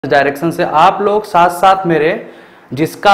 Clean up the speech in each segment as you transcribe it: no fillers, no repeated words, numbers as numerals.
Direction से आप लोग साथ साथ मेरे जिसका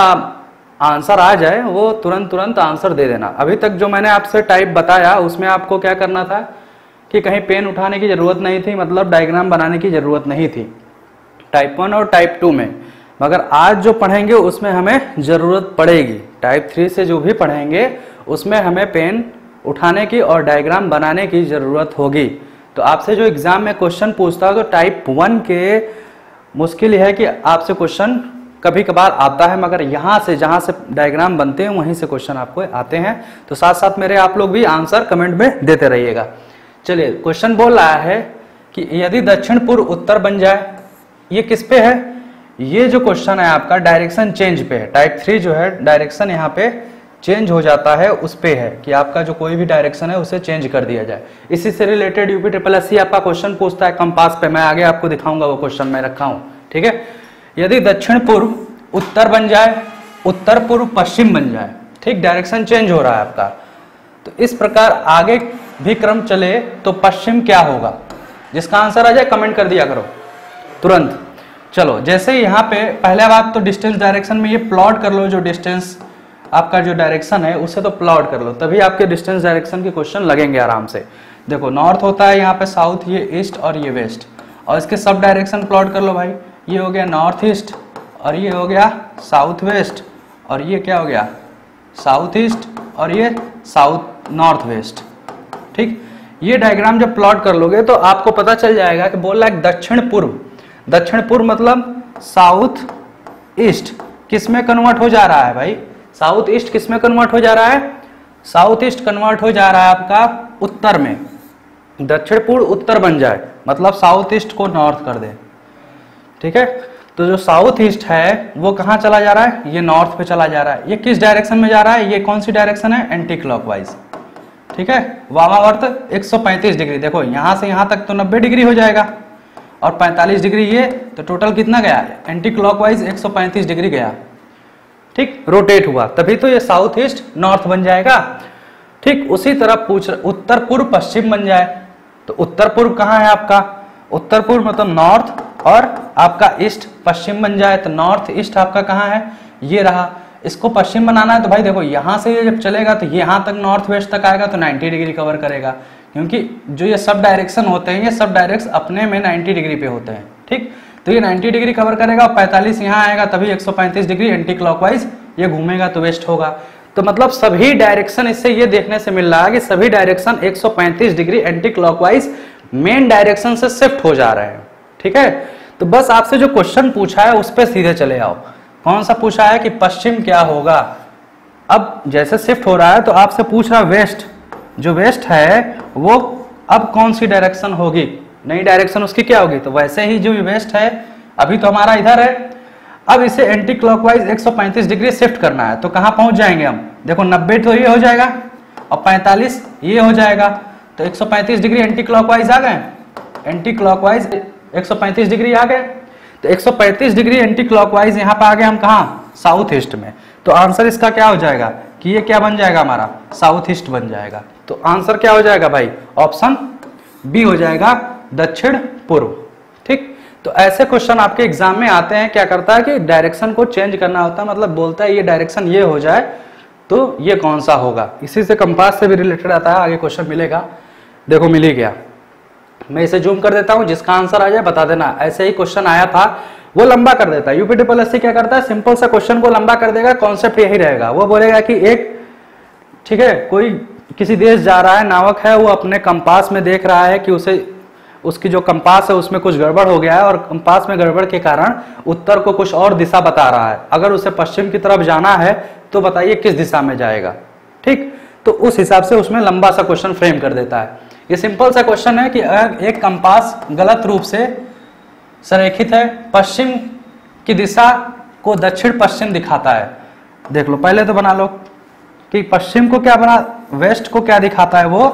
आंसर आ जाए वो तुरंत आंसर दे देना। अभी तक जो मैंने आपसे टाइप बताया उसमें आपको क्या करना था कि कहीं पेन उठाने की ज़रूरत नहीं थी, मतलब डायग्राम बनाने की ज़रूरत नहीं थी टाइप 1 और टाइप 2 में। मगर आज जो पढ़ेंगे उसमें हमें ज़रूरत पड़ेगी। टाइप 3 से जो भी पढ़ेंगे उसमें हमें पेन उठाने की और डायग्राम बनाने की ज़रूरत होगी। तो आपसे जो एग्ज़ाम में क्वेश्चन पूछता है तो टाइप 1 के मुश्किल है कि आपसे क्वेश्चन कभी कभार आता है, मगर यहाँ से जहाँ से डायग्राम बनते हैं वहीं से क्वेश्चन आपको आते हैं। तो साथ साथ मेरे आप लोग भी आंसर कमेंट में देते रहिएगा। चलिए, क्वेश्चन बोल रहा है कि यदि दक्षिण पूर्व उत्तर बन जाए, ये किस पे है? ये जो क्वेश्चन है आपका डायरेक्शन चेंज पे है। टाइप 3 जो है डायरेक्शन यहाँ पे चेंज हो जाता है, उस पे है कि आपका जो कोई भी डायरेक्शन है उसे चेंज कर दिया जाए। इसी से रिलेटेड यूपी SSS आपका क्वेश्चन पूछता है कंपास पे। मैं आगे आपको दिखाऊंगा वो क्वेश्चन मैं रखा हूं, ठीक है। यदि दक्षिण पूर्व उत्तर बन जाए, उत्तर पूर्व पश्चिम बन जाए, ठीक, डायरेक्शन चेंज हो रहा है आपका, तो इस प्रकार आगे भी क्रम चले तो पश्चिम क्या होगा? जिसका आंसर आ जाए कमेंट कर दिया करो तुरंत। चलो, जैसे यहाँ पे पहला बात तो डिस्टेंस डायरेक्शन में ये प्लॉट कर लो, जो डिस्टेंस आपका जो डायरेक्शन है उससे तो प्लॉट कर लो, तभी आपके डिस्टेंस डायरेक्शन के क्वेश्चन लगेंगे आराम से। देखो, नॉर्थ होता है यहाँ पे, साउथ, ये ईस्ट और ये वेस्ट, और इसके सब डायरेक्शन प्लॉट कर लो भाई। ये हो गया नॉर्थ ईस्ट और ये हो गया साउथ वेस्ट, और ये क्या हो गया साउथ ईस्ट और ये साउथ नॉर्थ वेस्ट, ठीक। ये डायग्राम जब प्लॉट कर लोगे तो आपको पता चल जाएगा कि बोल रहा है दक्षिण पूर्व। दक्षिण पूर्व मतलब साउथ ईस्ट किस में कन्वर्ट हो जा रहा है भाई? साउथ ईस्ट किस में कन्वर्ट हो जा रहा है? साउथ ईस्ट कन्वर्ट हो जा रहा है आपका उत्तर में। दक्षिण पूर्व उत्तर बन जाए मतलब साउथ ईस्ट को नॉर्थ कर दे, ठीक है। तो जो साउथ ईस्ट है वो कहाँ चला जा रहा है? ये नॉर्थ पे चला जा रहा है। ये किस डायरेक्शन में जा रहा है? ये कौन सी डायरेक्शन है? एंटी क्लॉकवाइज, ठीक है। वामावर्त 135 डिग्री। देखो, यहाँ से यहाँ तक तो 90 डिग्री हो जाएगा और 45 डिग्री ये, तो टोटल कितना गया? एंटी क्लॉकवाइज 135 डिग्री गया, ठीक, रोटेट हुआ, तभी तो ये साउथ ईस्ट नॉर्थ बन जाएगा, ठीक। उसी तरह पूछ उत्तर पूर्व पश्चिम बन जाए, तो उत्तर पूर्व कहाँ है आपका? उत्तर पूर्व मतलब नॉर्थ, और आपका ईस्ट पश्चिम बन जाए तो नॉर्थ ईस्ट आपका कहाँ है? ये रहा। इसको पश्चिम बनाना है तो भाई देखो, यहाँ से ये जब चलेगा तो यहाँ तक नॉर्थ वेस्ट तक आएगा तो 90 डिग्री कवर करेगा, क्योंकि जो ये सब डायरेक्शन होते हैं ये सब डायरेक्शन अपने में 90 डिग्री पे होते हैं, ठीक। तो ये 90 डिग्री कवर करेगा और 45 यहाँ आएगा, तभी 135 डिग्री एंटी क्लॉकवाइज ये घूमेगा तो वेस्ट होगा। तो मतलब सभी डायरेक्शन, इससे ये देखने से मिल रहा है कि सभी direction 135 degree anti clockwise main direction से शिफ्ट हो जा रहे हैं, ठीक है। तो बस आपसे जो क्वेश्चन पूछा है उस पर सीधे चले आओ। कौन सा पूछा है कि पश्चिम क्या होगा? अब जैसे शिफ्ट हो रहा है तो आपसे पूछ रहा वेस्ट, जो वेस्ट है वो अब कौन सी डायरेक्शन होगी? नई डायरेक्शन उसकी क्या होगी? तो वैसे ही जो वेस्ट है अभी तो हमारा इधर है, अब इसे एंटी क्लॉकवाइज 135 डिग्री शिफ्ट करना है, तो कहाँ पहुंच जाएंगे हम? देखो, 90 तो ये हो जाएगा और 45 ये हो जाएगा, तो 135 डिग्री एंटी क्लॉकवाइज आ गए। एंटी क्लॉकवाइज 135 डिग्री आ गए, तो 135 डिग्री एंटी क्लॉकवाइज यहाँ पे आ गए हम कहाँ? साउथ ईस्ट में। तो आंसर इसका क्या हो जाएगा कि ये क्या बन जाएगा हमारा? साउथ ईस्ट बन जाएगा। तो आंसर क्या हो जाएगा भाई? ऑप्शन बी हो जाएगा, दक्षिण पूर्व, ठीक। तो ऐसे क्वेश्चन आपके एग्जाम में आते हैं। क्या करता है कि डायरेक्शन को चेंज करना होता है, मतलब बोलता है ये डायरेक्शन ये हो जाए तो ये कौन सा होगा। इसी से कंपास से भी रिलेटेड आता है, आगे क्वेश्चन मिलेगा। देखो, मिल ही गया, मैं इसे जूम कर देता हूं, जिसका आंसर आ जाए बता देना। ऐसे ही क्वेश्चन आया था, वो लंबा कर देता है। यूपी SSS क्या करता है? सिंपल सा क्वेश्चन को लंबा कर देगा, कॉन्सेप्ट यही रहेगा। वो बोलेगा कि एक, ठीक है, कोई किसी देश जा रहा है, नावक है, वो अपने कंपास में देख रहा है कि उसे उसकी जो कंपास है उसमें कुछ गड़बड़ हो गया है, और कंपास में गड़बड़ के कारण उत्तर को कुछ और दिशा बता रहा है। अगर उसे पश्चिम की तरफ जाना है तो बताइए किस दिशा में जाएगा, ठीक। तो उस हिसाब से उसमें लंबा सा क्वेश्चन फ्रेम कर देता है। ये सिंपल सा क्वेश्चन है कि अगर एक कंपास गलत रूप से संरेखित है, पश्चिम की दिशा को दक्षिण पश्चिम दिखाता है। देख लो, पहले तो बना लो कि पश्चिम को क्या बना, वेस्ट को क्या दिखाता है? वो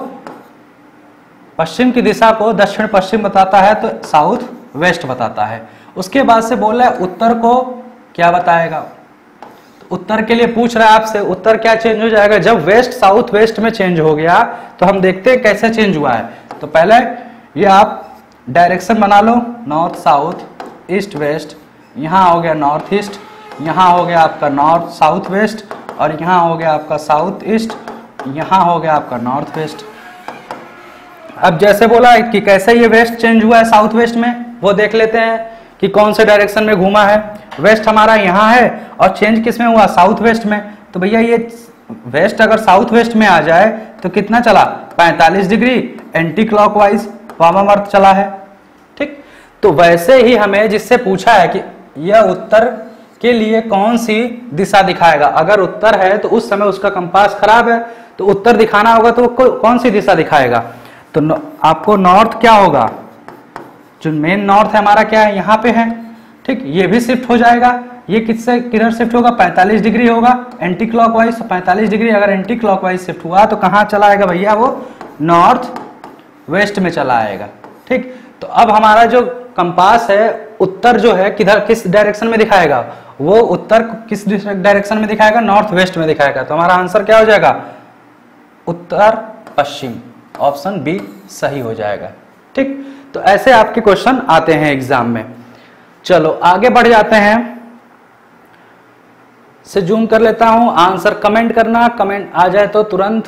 पश्चिम की दिशा को दक्षिण पश्चिम बताता है, तो साउथ वेस्ट बताता है। उसके बाद से बोल रहा है उत्तर को क्या बताएगा? तो उत्तर के लिए पूछ रहा है आपसे, उत्तर क्या चेंज हो जाएगा? जब वेस्ट साउथ वेस्ट में चेंज हो गया तो हम देखते हैं कैसे चेंज हुआ है। तो पहले ये आप डायरेक्शन बना लो, नॉर्थ साउथ ईस्ट वेस्ट, यहाँ हो गया नॉर्थ ईस्ट, यहाँ हो गया आपका नॉर्थ साउथ वेस्ट, और यहाँ हो गया आपका साउथ ईस्ट, यहाँ हो गया आपका नॉर्थ वेस्ट। अब जैसे बोला कि कैसे ये वेस्ट चेंज हुआ है साउथ वेस्ट में, वो देख लेते हैं कि कौन से डायरेक्शन में घूमा है। वेस्ट हमारा यहाँ है और चेंज किस में हुआ, साउथ वेस्ट में। तो भैया ये वेस्ट अगर साउथ वेस्ट में आ जाए तो कितना चला, 45 डिग्री एंटी क्लॉकवाइज वामावर्त चला है। ठीक, तो वैसे ही हमें जिससे पूछा है कि यह उत्तर के लिए कौन सी दिशा दिखाएगा, अगर उत्तर है तो उस समय उसका कंपास खराब है तो उत्तर दिखाना होगा, तो कौन सी दिशा दिखाएगा, तो आपको नॉर्थ क्या होगा, जो मेन नॉर्थ है हमारा क्या है, यहाँ पे है। ठीक, ये भी शिफ्ट हो जाएगा, ये किससे किधर शिफ्ट होगा, 45 डिग्री होगा एंटी क्लॉकवाइज। 45 डिग्री अगर एंटी क्लॉकवाइज शिफ्ट हुआ तो कहाँ चला आएगा भैया, वो नॉर्थ वेस्ट में चला आएगा। ठीक, तो अब हमारा जो कंपास है उत्तर जो है किधर किस डायरेक्शन में दिखाएगा, वो उत्तर किस डायरेक्शन में दिखाएगा, नॉर्थ वेस्ट में दिखाएगा। तो हमारा आंसर क्या हो जाएगा, उत्तर पश्चिम, ऑप्शन बी सही हो जाएगा। ठीक, तो ऐसे आपके क्वेश्चन आते हैं एग्जाम में। चलो आगे बढ़ जाते हैं, से जूम कर लेता हूं, आंसर कमेंट करना, कमेंट आ जाए तो तुरंत।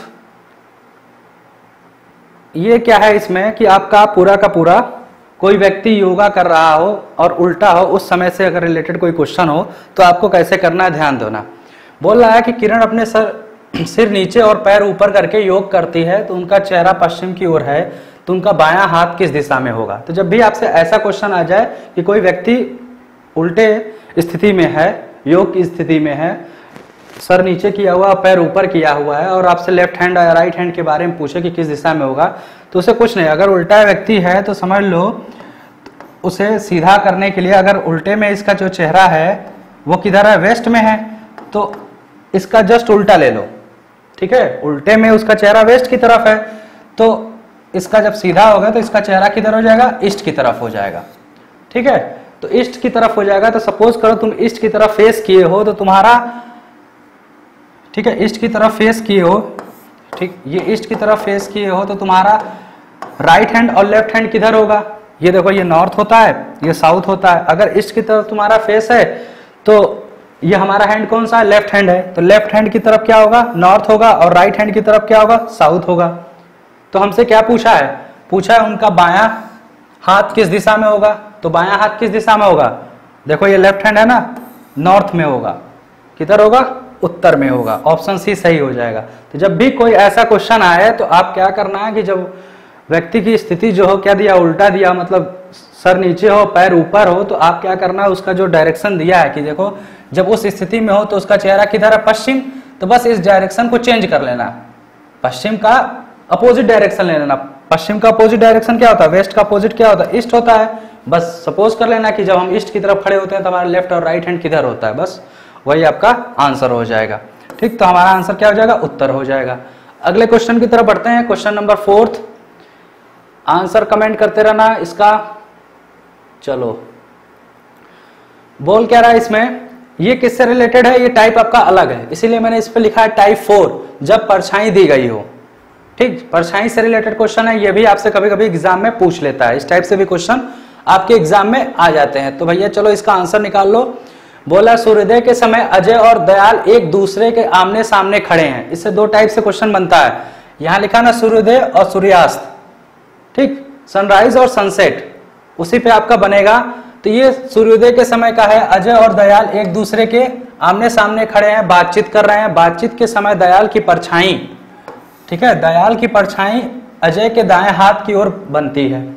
ये क्या है इसमें कि आपका पूरा का पूरा कोई व्यक्ति योगा कर रहा हो और उल्टा हो, उस समय से अगर रिलेटेड कोई क्वेश्चन हो तो आपको कैसे करना है, ध्यान देना। बोल रहा है कि किरण अपने सिर नीचे और पैर ऊपर करके योग करती है, तो उनका चेहरा पश्चिम की ओर है, तो उनका बायां हाथ किस दिशा में होगा। तो जब भी आपसे ऐसा क्वेश्चन आ जाए कि कोई व्यक्ति उल्टे स्थिति में है, योग की स्थिति में है, सर नीचे किया हुआ पैर ऊपर किया हुआ है, और आपसे लेफ्ट हैंड या राइट हैंड के बारे में पूछे कि किस दिशा में होगा, तो उसे कुछ नहीं, अगर उल्टा व्यक्ति है तो समझ लो उसे सीधा करने के लिए, अगर उल्टे में इसका जो चेहरा है वो किधर है, वेस्ट में है, तो इसका जस्ट उल्टा ले लो। ठीक है, उल्टे में उसका चेहरा वेस्ट की तरफ है, तो इसका जब सीधा होगा तो इसका चेहरा किधर हो जाएगा, ईस्ट की तरफ हो जाएगा। ठीक है, तो ईस्ट की तरफ हो जाएगा। तो सपोज करो तुम ईस्ट की तरफ फेस किए हो तो तुम्हारा, ठीक है, ईस्ट की तरफ फेस किए हो, ठीक, ये ईस्ट की तरफ फेस किए हो तो तुम्हारा राइट हैंड और लेफ्ट हैंड किधर होगा, ये देखो ये नॉर्थ होता है, ये साउथ होता है। अगर ईस्ट की तरफ तुम्हारा फेस है तो ये हमारा हैंड कौन सा है, लेफ्ट हैंड है, तो लेफ्ट हैंड की तरफ क्या होगा, नॉर्थ होगा, और राइट हैंड की तरफ क्या होगा, साउथ होगा। तो हमसे क्या पूछा है, पूछा है उनका बायां हाथ किस दिशा में होगा, तो बायां हाथ किस दिशा में होगा, देखो ये लेफ्ट हैंड है ना, नॉर्थ में होगा, किधर होगा, उत्तर में होगा, ऑप्शन सी सही हो जाएगा। तो जब भी कोई ऐसा क्वेश्चन आए तो आप क्या करना है कि जब व्यक्ति की स्थिति जो हो, क्या दिया, उल्टा दिया, मतलब सर नीचे हो पैर ऊपर हो, तो आप क्या करना है, उसका जो डायरेक्शन दिया है कि देखो जब उस स्थिति में हो तो उसका चेहरा किधर है, पश्चिम, तो बस इस डायरेक्शन को चेंज कर लेना, पश्चिम का अपोजिट डायरेक्शन ले लेना। पश्चिम का अपोजिट डायरेक्शन क्या होता है, वेस्ट का अपोजिट क्या होता है, ईस्ट होता है। बस सपोज कर लेना कि जब हम ईस्ट की तरफ खड़े होते हैं तो हमारा लेफ्ट और राइट हैंड किधर होता है, बस वही आपका आंसर हो जाएगा। ठीक, तो हमारा आंसर क्या हो जाएगा, उत्तर हो जाएगा। अगले क्वेश्चन की तरफ बढ़ते हैं, क्वेश्चन नंबर 4। आंसर कमेंट करते रहना इसका। चलो बोल क्या रहा है इसमें, ये किससे रिलेटेड है, ये टाइप आपका अलग है, इसीलिए मैंने इस पे लिखा है टाइप 4, जब परछाई दी गई हो। ठीक, परछाई से रिलेटेड क्वेश्चन है, ये भी आपसे कभी कभी एग्जाम में पूछ लेता है, इस टाइप से भी क्वेश्चन आपके एग्जाम में आ जाते हैं। तो भैया चलो इसका आंसर निकाल लो। बोला सूर्योदय के समय अजय और दयाल एक दूसरे के आमने सामने खड़े हैं, इससे दो टाइप से क्वेश्चन बनता है। यहां लिखा ना सूर्योदय और सूर्यास्त, ठीक, सनराइज और सनसेट, उसी पे आपका बनेगा। तो ये सूर्योदय के समय का है, अजय और दयाल एक दूसरे के आमने सामने खड़े हैं, बातचीत कर रहे हैं। बातचीत के समय दयाल की परछाई, ठीक है, दयाल की परछाई अजय के दाएं हाथ की ओर बनती है।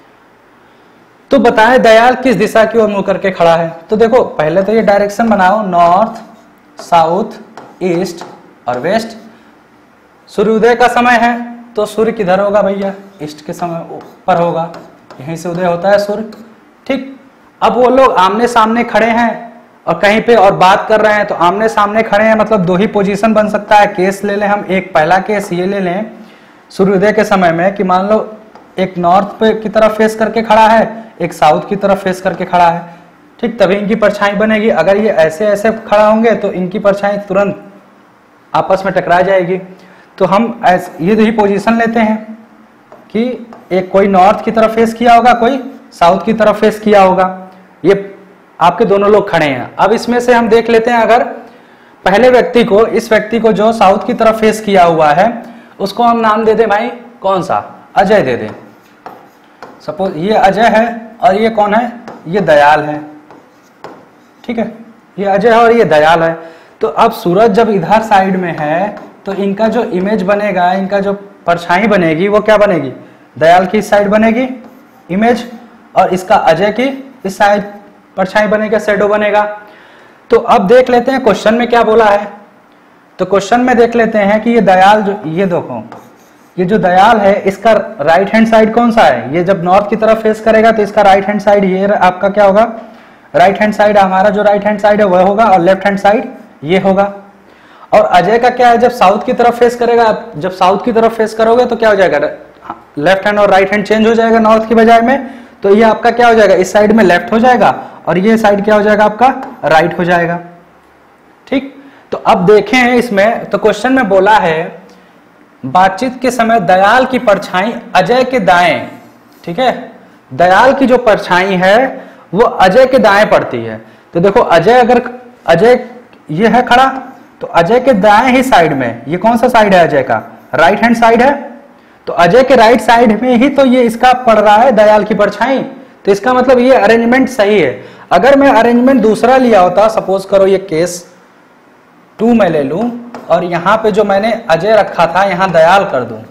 तो बताएं दयाल किस दिशा की ओर मुंह करके खड़ा है। तो देखो पहले तो ये डायरेक्शन बनाओ, नॉर्थ, साउथ, ईस्ट और वेस्ट। सूर्योदय का समय है तो सूर्य किधर होगा भैया, ईस्ट के समय ऊपर होगा, यहीं से उदय होता है सूर्य। ठीक, अब वो लोग आमने सामने खड़े हैं और कहीं पे और बात कर रहे हैं, तो आमने सामने खड़े हैं मतलब दो ही पोजीशन बन सकता है। केस ले लें हम, एक पहला केस ये ले लें सूर्योदय के समय में कि मान लो एक नॉर्थ पे की तरफ फेस करके खड़ा है, एक साउथ की तरफ फेस करके खड़ा है। ठीक, तभी इनकी परछाई बनेगी। अगर ये ऐसे ऐसे खड़ा होंगे तो इनकी परछाई तुरंत आपस में टकरा जाएगी। तो हम ये दो ही पोजीशन लेते हैं कि एक कोई नॉर्थ की तरफ फेस किया होगा, कोई साउथ की तरफ फेस किया होगा। ये आपके दोनों लोग खड़े हैं। अब इसमें से हम देख लेते हैं, अगर पहले व्यक्ति को, इस व्यक्ति को जो साउथ की तरफ फेस किया हुआ है, उसको हम नाम दे दें भाई कौन सा, अजय दे दें। सपोज ये अजय है और ये कौन है, ये दयाल है। ठीक है, ये अजय है और ये दयाल है। तो अब सूरज जब इधर साइड में है तो इनका जो इमेज बनेगा, इनका जो परछाई बनेगी वो क्या बनेगी, दयाल की इस साइड बनेगी इमेज, और इसका अजय की इस साइड परछाई बनेगा, शैडो बनेगा। तो अब देख लेते हैं क्वेश्चन में क्या बोला है। तो क्वेश्चन में देख लेते हैं कि ये दयाल जो, ये देखो ये जो दयाल है इसका राइट हैंड साइड कौन सा है, ये जब नॉर्थ की तरफ फेस करेगा तो इसका राइट हैंड साइड ये आपका क्या होगा, राइट हैंड साइड, हमारा जो राइट हैंड साइड है वह होगा, और लेफ्ट हैंड साइड ये होगा। और अजय का क्या है, जब साउथ की तरफ फेस करेगा, जब साउथ की तरफ फेस करोगे तो क्या हो जाएगा, लेफ्ट हैंड और राइट हैंड चेंज हो जाएगा नॉर्थ की बजाय में। तो ये आपका क्या हो जाएगा, इस साइड में लेफ्ट हो जाएगा और ये साइड क्या हो जाएगा आपका, राइट हो जाएगा। ठीक, तो अब देखें इसमें, तो क्वेश्चन में बोला है बातचीत के समय दयाल की परछाई अजय के दाएं, ठीक है, दयाल की जो परछाई है वो अजय के दाएं पड़ती है। तो देखो अजय, अगर अजय ये है खड़ा तो अजय के दाएं ही साइड में, ये कौन सा साइड है अजय का, राइट हैंड साइड है। तो अजय के राइट साइड में ही तो ये इसका पड़ रहा है दयाल की परछाई। तो इसका मतलब ये अरेंजमेंट सही है। अगर मैं अरेंजमेंट दूसरा लिया होता, सपोज करो ये केस 2 मैं ले लूं और यहां पे जो मैंने अजय रखा था यहां दयाल कर दूं,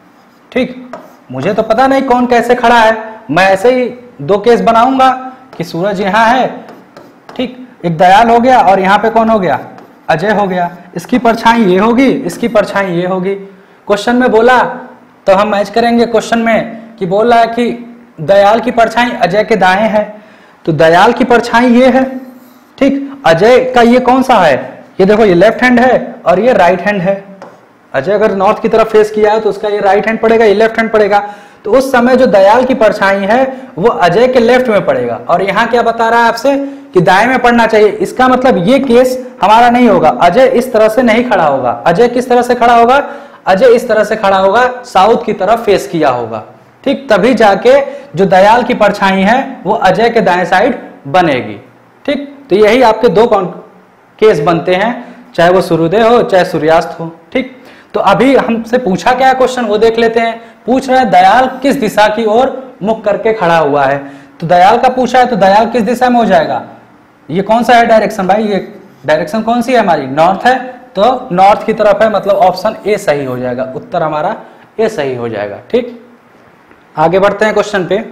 ठीक, मुझे तो पता नहीं कौन कैसे खड़ा है, मैं ऐसे ही 2 केस बनाऊंगा कि सूरज यहां है, ठीक, एक दयाल हो गया और यहां पे कौन हो गया, अजय हो गया। इसकी परछाई ये होगी, इसकी परछाई ये होगी। क्वेश्चन में बोला तो हम मैच करेंगे क्वेश्चन में कि बोल रहा है कि दयाल की परछाई अजय के दाएं है, तो दयाल की परछाई ये है, ठीक, अजय का ये कौन सा है, ये देखो ये लेफ्ट हैंड है और ये राइट हैंड है। अजय अगर नॉर्थ की तरफ फेस किया है तो उसका ये राइट हैंड पड़ेगा, ये लेफ्ट हैंड पड़ेगा। तो उस समय जो दयाल की परछाई है वो अजय के लेफ्ट में पड़ेगा, और यहाँ क्या बता रहा है आपसे कि दाएं में पड़ना चाहिए। इसका मतलब ये केस हमारा नहीं होगा, अजय इस तरह से नहीं खड़ा होगा। अजय किस तरह से खड़ा होगा, अजय इस तरह से खड़ा होगा, साउथ की तरफ फेस किया होगा, ठीक, तभी जाके जो दयाल की परछाई है वो अजय के दाएं साइड बनेगी। ठीक, तो यही आपके 2 केस बनते हैं, चाहे वो सूर्योदय हो चाहे सूर्यास्त हो। ठीक, तो अभी हमसे पूछा क्या क्वेश्चन वो देख लेते हैं। पूछ रहा है दयाल किस दिशा की ओर मुख करके खड़ा हुआ है। तो दयाल का पूछा है तो दयाल किस दिशा में हो जाएगा, ये कौन सा है डायरेक्शन भाई, ये डायरेक्शन कौन सी है हमारी, नॉर्थ है, तो नॉर्थ की तरफ है, मतलब ऑप्शन ए सही हो जाएगा, उत्तर हमारा ए सही हो जाएगा। ठीक, आगे बढ़ते हैं क्वेश्चन पे।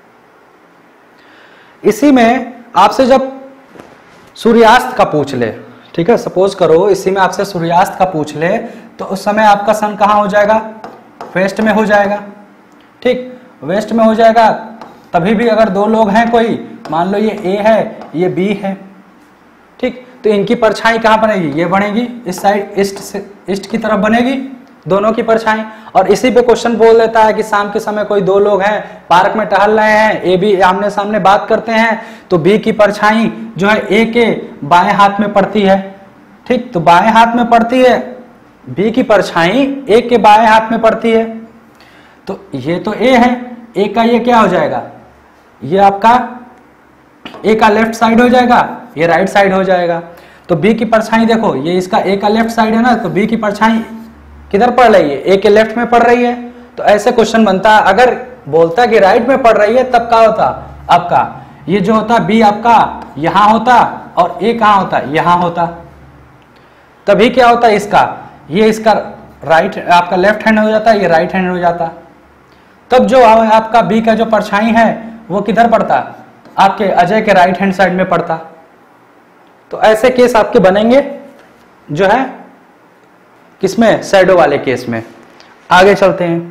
इसी में आपसे जब सूर्यास्त का पूछ ले, ठीक है, सपोज करो इसी में आपसे सूर्यास्त का पूछ ले, तो उस समय आपका सन कहाँ हो जाएगा, वेस्ट में हो जाएगा। ठीक, वेस्ट में हो जाएगा। तभी भी अगर 2 लोग हैं कोई, मान लो ये ए है ये बी है, ठीक, तो इनकी परछाई कहाँ बनेगी, ये बनेगी इस साइड, ईस्ट से ईस्ट की तरफ बनेगी दोनों की परछाई। और इसी पे क्वेश्चन बोल देता है कि शाम के समय कोई 2 लोग हैं पार्क में टहल रहे हैं, ए बी आमने सामने बात करते हैं, तो बी की परछाई जो है ए के बाएं हाथ में पड़ती है। ठीक, तो बाएं हाथ में पड़ती है, बी की परछाई ए के बाएं हाथ में पड़ती है। तो ये तो ए है, ए का ये क्या हो जाएगा, ये आपका ए का लेफ्ट साइड हो जाएगा, ये राइट साइड हो जाएगा। तो बी की परछाई देखो, ये इसका ए का लेफ्ट साइड है ना, तो बी की परछाई किधर पड़ रही है, ए के लेफ्ट में पड़ रही है। तो ऐसे क्वेश्चन बनता है। अगर बोलता कि राइट में पड़ रही है तब क्या होता, आपका ये जो होता बी आपका यहां होता और ए कहां होता, यहां होता। तभी क्या होता इसका, ये इसका राइट आपका लेफ्ट हैंड हो जाता, ये राइट हैंड हो जाता। तब जो आपका बी का जो परछाई है वो किधर पड़ता, आपके अजय के राइट हैंड साइड में पड़ता। तो ऐसे केस आपके बनेंगे जो है किसमें, शैडो वाले केस में। आगे चलते हैं,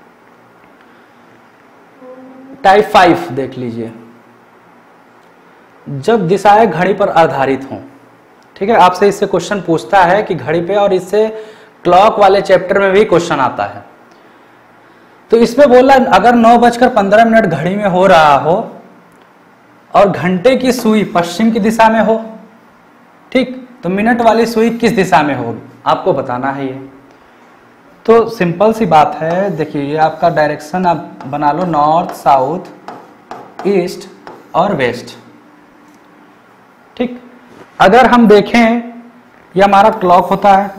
टाइप 5 देख लीजिए। जब दिशाएं घड़ी पर आधारित हों, ठीक है, आपसे इससे क्वेश्चन पूछता है कि घड़ी पे, और इससे क्लॉक वाले चैप्टर में भी क्वेश्चन आता है। तो इसमें बोला अगर 9:15 घड़ी में हो रहा हो और घंटे की सुई पश्चिम की दिशा में हो, ठीक, तो मिनट वाली सुई किस दिशा में होगी, आपको बताना है ये। तो सिंपल सी बात है, देखिए ये आपका डायरेक्शन आप बना लो, नॉर्थ साउथ ईस्ट और वेस्ट। ठीक, अगर हम देखें ये हमारा क्लॉक होता है,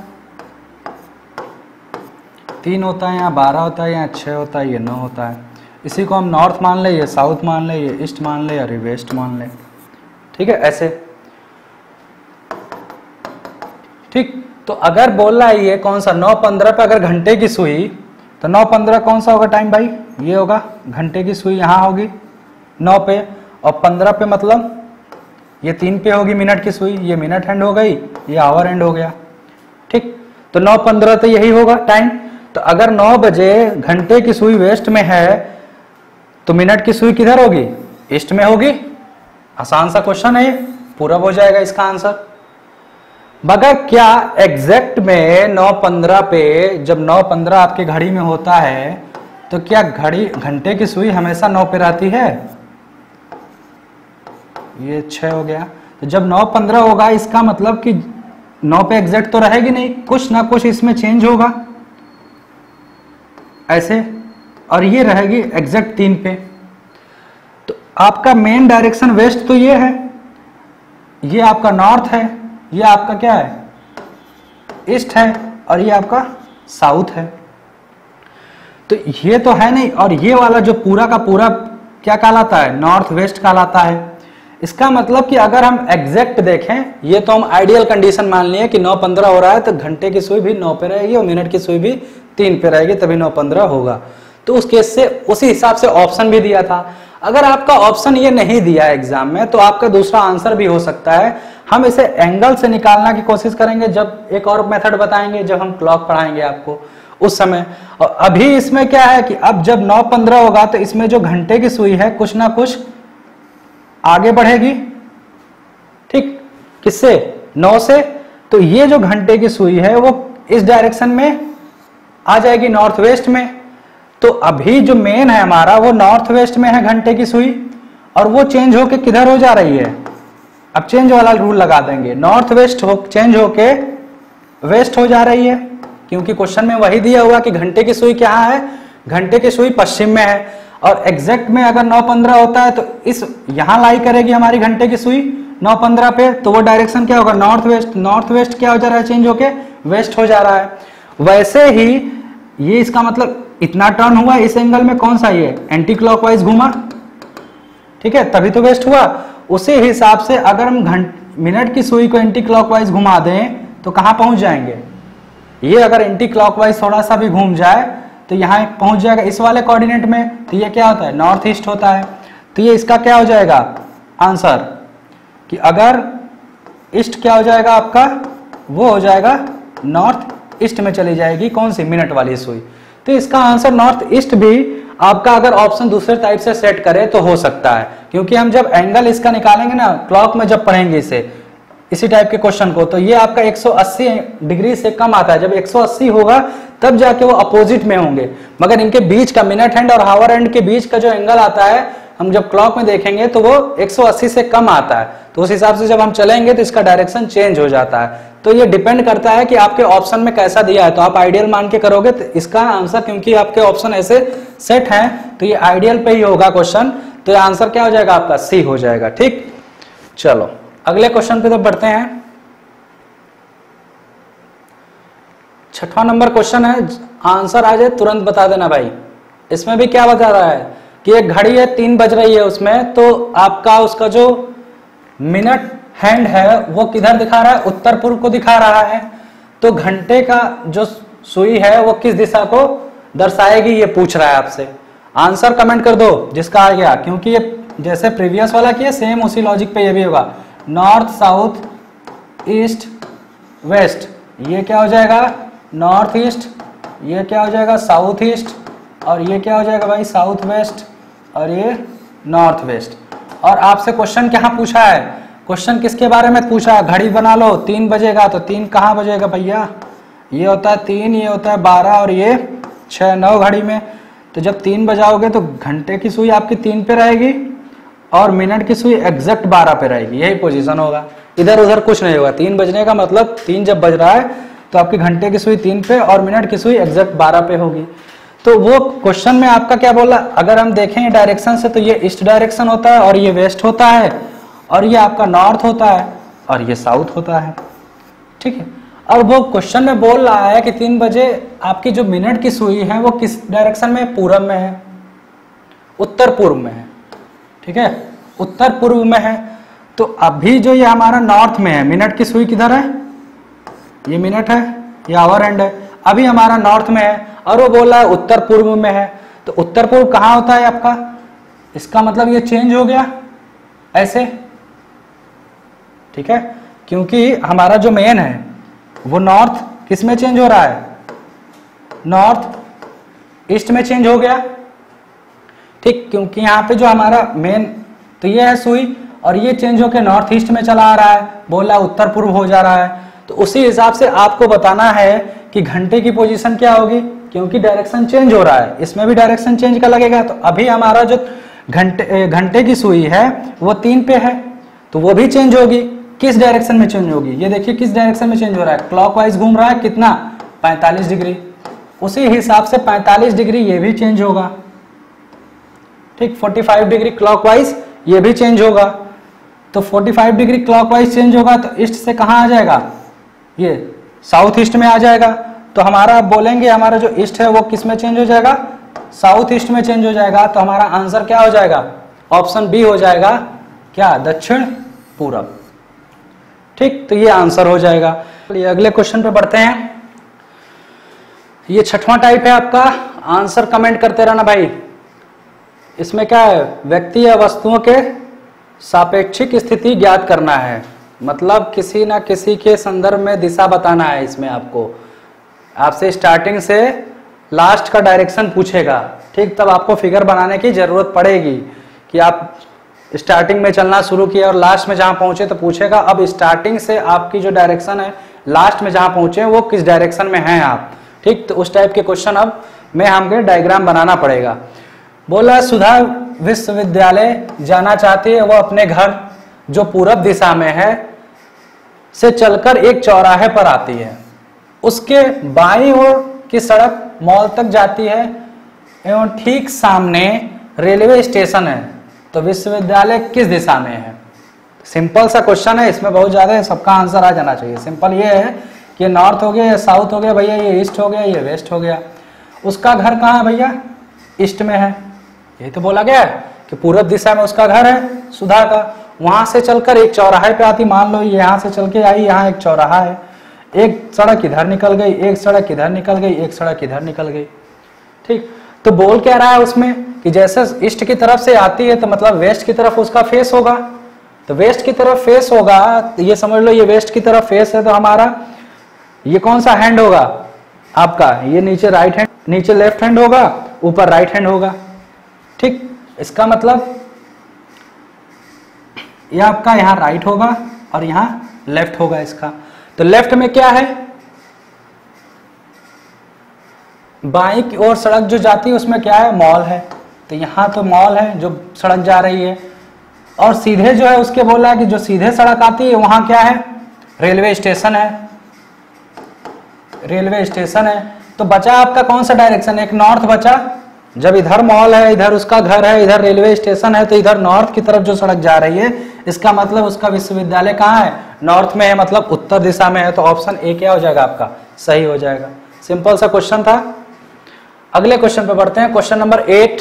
3 होता है, यहाँ 12 होता है, यहाँ 6 होता है, ये 9 होता है। इसी को हम नॉर्थ मान ले, ये साउथ मान ले, ये ईस्ट मान ले, और ये वेस्ट मान ले। ठीक है, ऐसे। ठीक, तो अगर बोल रहा है ये कौन सा 9:15 पे अगर घंटे की सुई, तो 9:15 कौन सा होगा टाइम भाई? ये होगा घंटे की सुई, यहाँ होगी 9 पे, और 15 पे मतलब ये 3 पे होगी मिनट की सुई, ये मिनट हैंड हो गई, ये आवर हैंड हो गया। ठीक, तो 9:15 तो यही होगा टाइम। तो अगर 9 बजे घंटे की सुई वेस्ट में है तो मिनट की सुई किधर होगी? ईस्ट में होगी। आसान सा क्वेश्चन है ये, पूरा हो जाएगा इसका आंसर। मगर क्या एग्जैक्ट में 9:15 पे, जब 9:15 आपके घड़ी में होता है तो क्या घड़ी घंटे की सुई हमेशा 9 पे रहती है? ये 6 हो गया। तो जब 9:15 होगा इसका मतलब कि 9 पे एग्जैक्ट तो रहेगी नहीं, कुछ ना कुछ इसमें चेंज होगा ऐसे, और ये रहेगी एग्जैक्ट 3 पे। तो आपका मेन डायरेक्शन वेस्ट तो ये है, ये आपका नॉर्थ है, ये आपका क्या है? ईस्ट है, और ये आपका साउथ है। तो ये तो है नहीं, और ये वाला जो पूरा का पूरा क्या कहलाता है? नॉर्थ वेस्ट कहलाता है। इसका मतलब कि अगर हम एग्जैक्ट देखें, ये तो हम आइडियल कंडीशन मान लिए कि 9:15 हो रहा है तो घंटे की सुई भी 9 पे रहेगी और मिनट की सुई भी 3 पे रहेगी, तभी 9:15 होगा। तो उस केस से उसी हिसाब से ऑप्शन भी दिया था। अगर आपका ऑप्शन ये नहीं दिया एग्जाम में तो आपका दूसरा आंसर भी हो सकता है। हम इसे एंगल से निकालने की कोशिश करेंगे जब एक और मेथड बताएंगे, जब हम क्लॉक पढ़ाएंगे आपको उस समय। और अभी इसमें क्या है कि अब जब 9:15 होगा तो इसमें जो घंटे की सुई है कुछ ना कुछ आगे बढ़ेगी। ठीक, किससे? 9 से। तो ये जो घंटे की सुई है वो इस डायरेक्शन में आ जाएगी, नॉर्थ वेस्ट में। तो अभी जो मेन है हमारा वो नॉर्थ वेस्ट में है घंटे की सुई, और वो चेंज होके किधर हो जा रही है? अब चेंज वाला रूल लगा देंगे, नॉर्थ वेस्ट हो चेंज होके वेस्ट हो जा रही है, क्योंकि क्वेश्चन में वही दिया हुआ कि घंटे की सुई क्या है? घंटे की सुई पश्चिम में है। और एग्जैक्ट में अगर 9:15 होता है तो इस यहां लाई करेगी हमारी घंटे की सुई 9:15 पे, तो वो डायरेक्शन क्या होगा? North west. नॉर्थ वेस्ट क्या हो जा रहा है? चेंज होके वेस्ट हो जा रहा है। वैसे ही ये इसका मतलब इतना टर्न हुआ इस एंगल में, कौन सा? ये एंटी क्लॉकवाइज घूमा, ठीक है, तभी तो वेस्ट हुआ। उसी हिसाब से अगर हम मिनट की सुई को एंटी क्लॉकवाइज घुमा दें तो कहां पहुंच जाएंगे? ये अगर एंटी क्लॉकवाइज थोड़ा सा भी घूम जाए तो यहाँ पहुंच जाएगा इस वाले कोऑर्डिनेट में। तो ये क्या होता है? नॉर्थ ईस्ट होता है। तो ये इसका क्या हो जाएगा आंसर? कि अगर ईस्ट क्या हो जाएगा आपका? वो हो जाएगा नॉर्थ ईस्ट में चली जाएगी, कौन सी? मिनट वाली सुई। तो इसका आंसर नॉर्थ ईस्ट भी आपका अगर ऑप्शन दूसरे टाइप से सेट करे तो हो सकता है, क्योंकि हम जब एंगल इसका निकालेंगे ना क्लॉक में, जब पढ़ेंगे इसी टाइप के क्वेश्चन को, तो ये आपका 180 डिग्री से कम आता है। जब 180 होगा तब जाके वो अपोजिट में होंगे, मगर इनके बीच का मिनट हैंड और हावर हैंड के बीच का जो एंगल आता है हम जब क्लॉक में देखेंगे तो वो 180 से कम आता है। तो उस हिसाब से जब हम चलेंगे तो इसका डायरेक्शन चेंज हो जाता है। तो ये डिपेंड करता है कि आपके ऑप्शन में कैसा दिया है। तो आप आइडियल मान के करोगे तो इसका आंसर, क्योंकि आपके ऑप्शन ऐसे सेट हैं तो ये आइडियल पे ही होगा क्वेश्चन, तो ये आंसर क्या हो जाएगा आपका? सी हो जाएगा। ठीक, चलो अगले क्वेश्चन पे तो बढ़ते हैं। 6वां नंबर क्वेश्चन है, आंसर आ जाए तुरंत बता देना भाई। इसमें भी क्या बता रहा है कि एक घड़ी है 3 बज रही है उसमें, तो आपका उसका जो मिनट हैंड है वो किधर दिखा रहा है? उत्तर पूर्व को दिखा रहा है। तो घंटे का जो सुई है वो किस दिशा को दर्शाएगी ये पूछ रहा है आपसे। आंसर कमेंट कर दो जिसका आ गया, क्योंकि ये जैसे प्रीवियस वाला किया सेम उसी लॉजिक पे ये भी होगा। नॉर्थ साउथ ईस्ट वेस्ट, ये क्या हो जाएगा? North east. ये क्या हो जाएगा? South east. और ये क्या हो जाएगा भाई? South west. और ये नॉर्थ वेस्ट। और आपसे क्वेश्चन क्या पूछा है? क्वेश्चन किसके बारे में पूछा है? घड़ी बना लो, 3 बजेगा तो 3 कहाँ बजेगा भैया? ये होता है 3, ये होता है 12 और ये 6, 9 घड़ी में। तो जब 3 बजाओगे तो घंटे की सुई आपकी 3 पे रहेगी और मिनट की सुई एग्जैक्ट 12 पे रहेगी। यही पोजीशन होगा, इधर उधर कुछ नहीं होगा। 3 बजने का मतलब 3 जब बज रहा है तो आपकी घंटे की सुई 3 पे और मिनट की सुई एग्जैक्ट 12 पे होगी। तो वो क्वेश्चन में आपका क्या बोला? अगर हम देखें डायरेक्शन से तो ये ईस्ट डायरेक्शन होता है और ये वेस्ट होता है, और ये आपका नॉर्थ होता है और ये साउथ होता है। ठीक है, अब वो क्वेश्चन में बोल रहा है कि 3 बजे आपकी जो मिनट की सुई है वो किस डायरेक्शन में, पूरब में है, उत्तर पूर्व में है। ठीक है, उत्तर पूर्व में है। तो अभी जो ये हमारा नॉर्थ में है, मिनट की सुई किधर है, ये मिनट है, ये आवर एंड है, अभी हमारा नॉर्थ में है और वो बोल रहा है उत्तर पूर्व में है। तो उत्तर पूर्व कहाँ होता है आपका, इसका मतलब ये चेंज हो गया ऐसे। ठीक है, क्योंकि हमारा जो मेन है वो नॉर्थ किस में चेंज हो रहा है, नॉर्थ ईस्ट में चेंज हो गया। ठीक, क्योंकि यहाँ पे जो हमारा मेन तो ये है सुई और ये चेंज होकर नॉर्थ ईस्ट में चला आ रहा है, बोल रहा है उत्तर पूर्व हो जा रहा है। तो उसी हिसाब से आपको बताना है कि घंटे की पोजीशन क्या होगी, क्योंकि डायरेक्शन चेंज हो रहा है, इसमें भी डायरेक्शन चेंज का लगेगा। तो अभी हमारा जो घंटे की सुई है वो 3 पे है, तो वो भी चेंज होगी। किस डायरेक्शन में चेंज होगी, ये देखिए किस डायरेक्शन में चेंज हो रहा है, क्लॉकवाइज घूम रहा है, कितना 45 डिग्री। उसी हिसाब से 45 डिग्री ये भी चेंज होगा। ठीक, 45 डिग्री क्लॉकवाइज ये भी चेंज होगा। तो 45 डिग्री क्लॉकवाइज चेंज होगा तो ईस्ट से कहाँ आ जाएगा, ये साउथ ईस्ट में आ जाएगा। तो हमारा बोलेंगे हमारा जो ईस्ट है वो किस में चेंज हो जाएगा, साउथ ईस्ट में चेंज हो जाएगा। तो हमारा आंसर क्या हो जाएगा, ऑप्शन बी हो जाएगा, क्या, दक्षिण पूरब। ठीक, तो ये आंसर हो जाएगा। ये अगले क्वेश्चन पे बढ़ते हैं। ये 6वां टाइप है आपका, आंसर कमेंट करते रहना भाई। इसमें क्या है, व्यक्ति या वस्तुओं के सापेक्षिक स्थिति ज्ञात करना है, मतलब किसी ना किसी के संदर्भ में दिशा बताना है। इसमें आपको आपसे स्टार्टिंग से लास्ट का डायरेक्शन पूछेगा। ठीक, तब आपको फिगर बनाने की जरूरत पड़ेगी कि आप स्टार्टिंग में चलना शुरू किया और लास्ट में जहां पहुंचे तो पूछेगा अब स्टार्टिंग से आपकी जो डायरेक्शन है लास्ट में जहां पहुंचे वो किस डायरेक्शन में हैं आप। ठीक, तो उस टाइप के क्वेश्चन अब में हमको डायग्राम बनाना पड़ेगा। बोला सुधा विश्वविद्यालय जाना चाहती है, वो अपने घर जो पूरब दिशा में है से चलकर एक चौराहे पर आती है, उसके बाईं ओर की सड़क मॉल तक जाती है एवं ठीक सामने रेलवे स्टेशन है। तो विश्वविद्यालय किस दिशा में है। सिंपल सा क्वेश्चन है, इसमें बहुत ज्यादा है, सबका आंसर आ जाना चाहिए। सिंपल ये है कि ये नॉर्थ हो गया, ये साउथ हो गया भैया, ये ईस्ट हो गया, ये वेस्ट हो गया। उसका घर कहाँ है भैया, ईस्ट में है। यही तो बोला गया है कि पूरब दिशा में उसका घर है सुधा का। वहां से चलकर एक चौराहे पे आती, मान लो यहाँ से चल के आई, यहाँ एक चौराहा है, एक सड़क इधर निकल गई, एक सड़क इधर निकल गई, एक सड़क इधर निकल गई। ठीक, तो बोल क्या रहा है उसमें कि जैसे ईस्ट की तरफ से आती है तो मतलब वेस्ट की तरफ उसका फेस होगा। तो वेस्ट की तरफ फेस होगा, तो ये समझ लो ये वेस्ट की तरफ फेस है, तो हमारा ये कौन सा हैंड होगा आपका, ये नीचे राइट हैंड, नीचे लेफ्ट हैंड होगा, ऊपर राइट हैंड होगा। ठीक, इसका मतलब ये आपका यहाँ राइट होगा और यहाँ लेफ्ट होगा इसका। तो लेफ्ट में क्या है, बाईं की ओर सड़क जो जाती है उसमें क्या है, मॉल है। तो यहाँ तो मॉल है जो सड़क जा रही है, और सीधे जो है उसके बोला है कि जो सीधे सड़क आती है वहां क्या है, रेलवे स्टेशन है, रेलवे स्टेशन है। तो बचा आपका कौन सा डायरेक्शन, एक नॉर्थ बचा। जब इधर मॉल है, इधर उसका घर है, इधर रेलवे स्टेशन है, तो इधर नॉर्थ की तरफ जो सड़क जा रही है इसका मतलब उसका विश्वविद्यालय कहाँ है, नॉर्थ में है, मतलब उत्तर दिशा में है। तो ऑप्शन ए क्या हो जाएगा आपका, सही हो जाएगा। सिंपल सा क्वेश्चन था। अगले क्वेश्चन पे बढ़ते हैं, क्वेश्चन नंबर 8।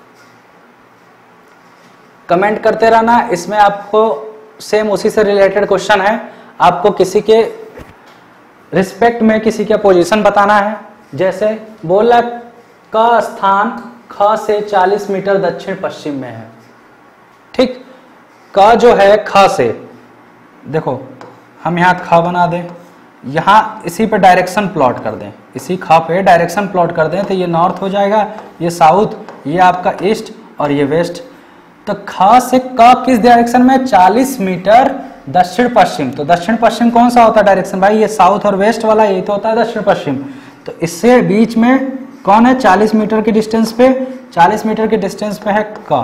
कमेंट करते रहना, इसमें आपको सेम उसी से रिलेटेड क्वेश्चन है। आपको किसी के रिस्पेक्ट में किसी का पोजीशन बताना है। जैसे बोला का स्थान ख से 40 मीटर दक्षिण पश्चिम में है। ठीक, का जो है ख से, देखो हम यहाँ ख बना दें, यहाँ इसी पे डायरेक्शन प्लॉट कर दें, इसी ख पे डायरेक्शन प्लॉट कर दें, तो ये नॉर्थ हो जाएगा, ये साउथ, ये आपका ईस्ट और ये वेस्ट। तो ख से क किस डायरेक्शन में, 40 मीटर दक्षिण पश्चिम। तो दक्षिण पश्चिम कौन सा होता है डायरेक्शन भाई, ये साउथ और वेस्ट वाला, यही तो होता है दक्षिण पश्चिम। तो इससे बीच में कौन है, 40 मीटर की डिस्टेंस पे, 40 मीटर की डिस्टेंस पे है क।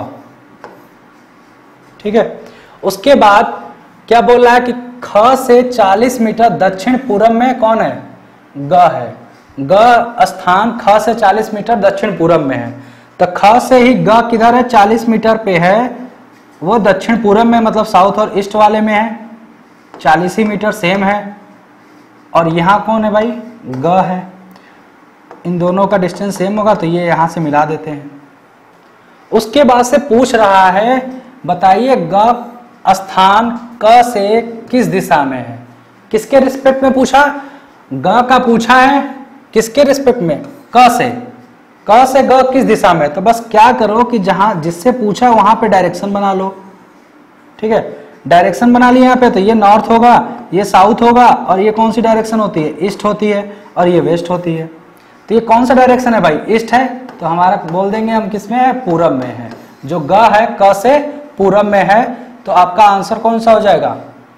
ठीक है, उसके बाद क्या बोल रहा है कि ख से 40 मीटर दक्षिण पूर्व में कौन है, ग है। ग स्थान ख से 40 मीटर दक्षिण पूर्व में है। तो ख से ही ग किधर है, 40 मीटर पे है, वो दक्षिण पूर्व में मतलब साउथ और ईस्ट वाले में है, 40 ही मीटर सेम है। और यहाँ कौन है भाई, ग है। इन दोनों का डिस्टेंस सेम होगा तो ये यहाँ से मिला देते हैं। उसके बाद से पूछ रहा है बताइए ग स्थान क से किस दिशा में है। किसके रिस्पेक्ट में पूछा, ग का पूछा है, किसके रिस्पेक्ट में, क से। क से ग किस दिशा में, तो बस क्या करो कि जहां जिससे पूछा वहां पे डायरेक्शन बना लो। ठीक है, डायरेक्शन बना लिया यहाँ पे, तो ये नॉर्थ होगा, ये साउथ होगा, और ये कौन सी डायरेक्शन होती है, ईस्ट होती है, और ये वेस्ट होती है। तो ये कौन सा डायरेक्शन है भाई, ईस्ट है, तो हमारा बोल देंगे हम किसमें है, पूरब में है। जो ग है क से पूरब में है, तो आपका आंसर कौन सा हो जाएगा।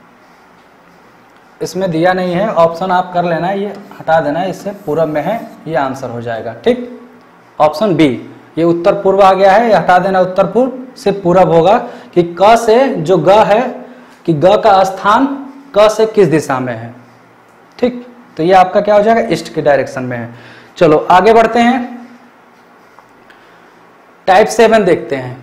इसमें दिया नहीं है ऑप्शन, आप कर लेना, ये हटा देना, इससे पूरब में है, ये आंसर हो जाएगा। ठीक, ऑप्शन बी, ये उत्तर पूर्व आ गया है, ये हटा देना, उत्तर पूर्व से पूरब होगा कि क से जो ग है, कि ग का स्थान क से किस दिशा में है। ठीक, तो ये आपका क्या हो जाएगा, ईस्ट के डायरेक्शन में है। चलो आगे बढ़ते हैं, टाइप 7 देखते हैं।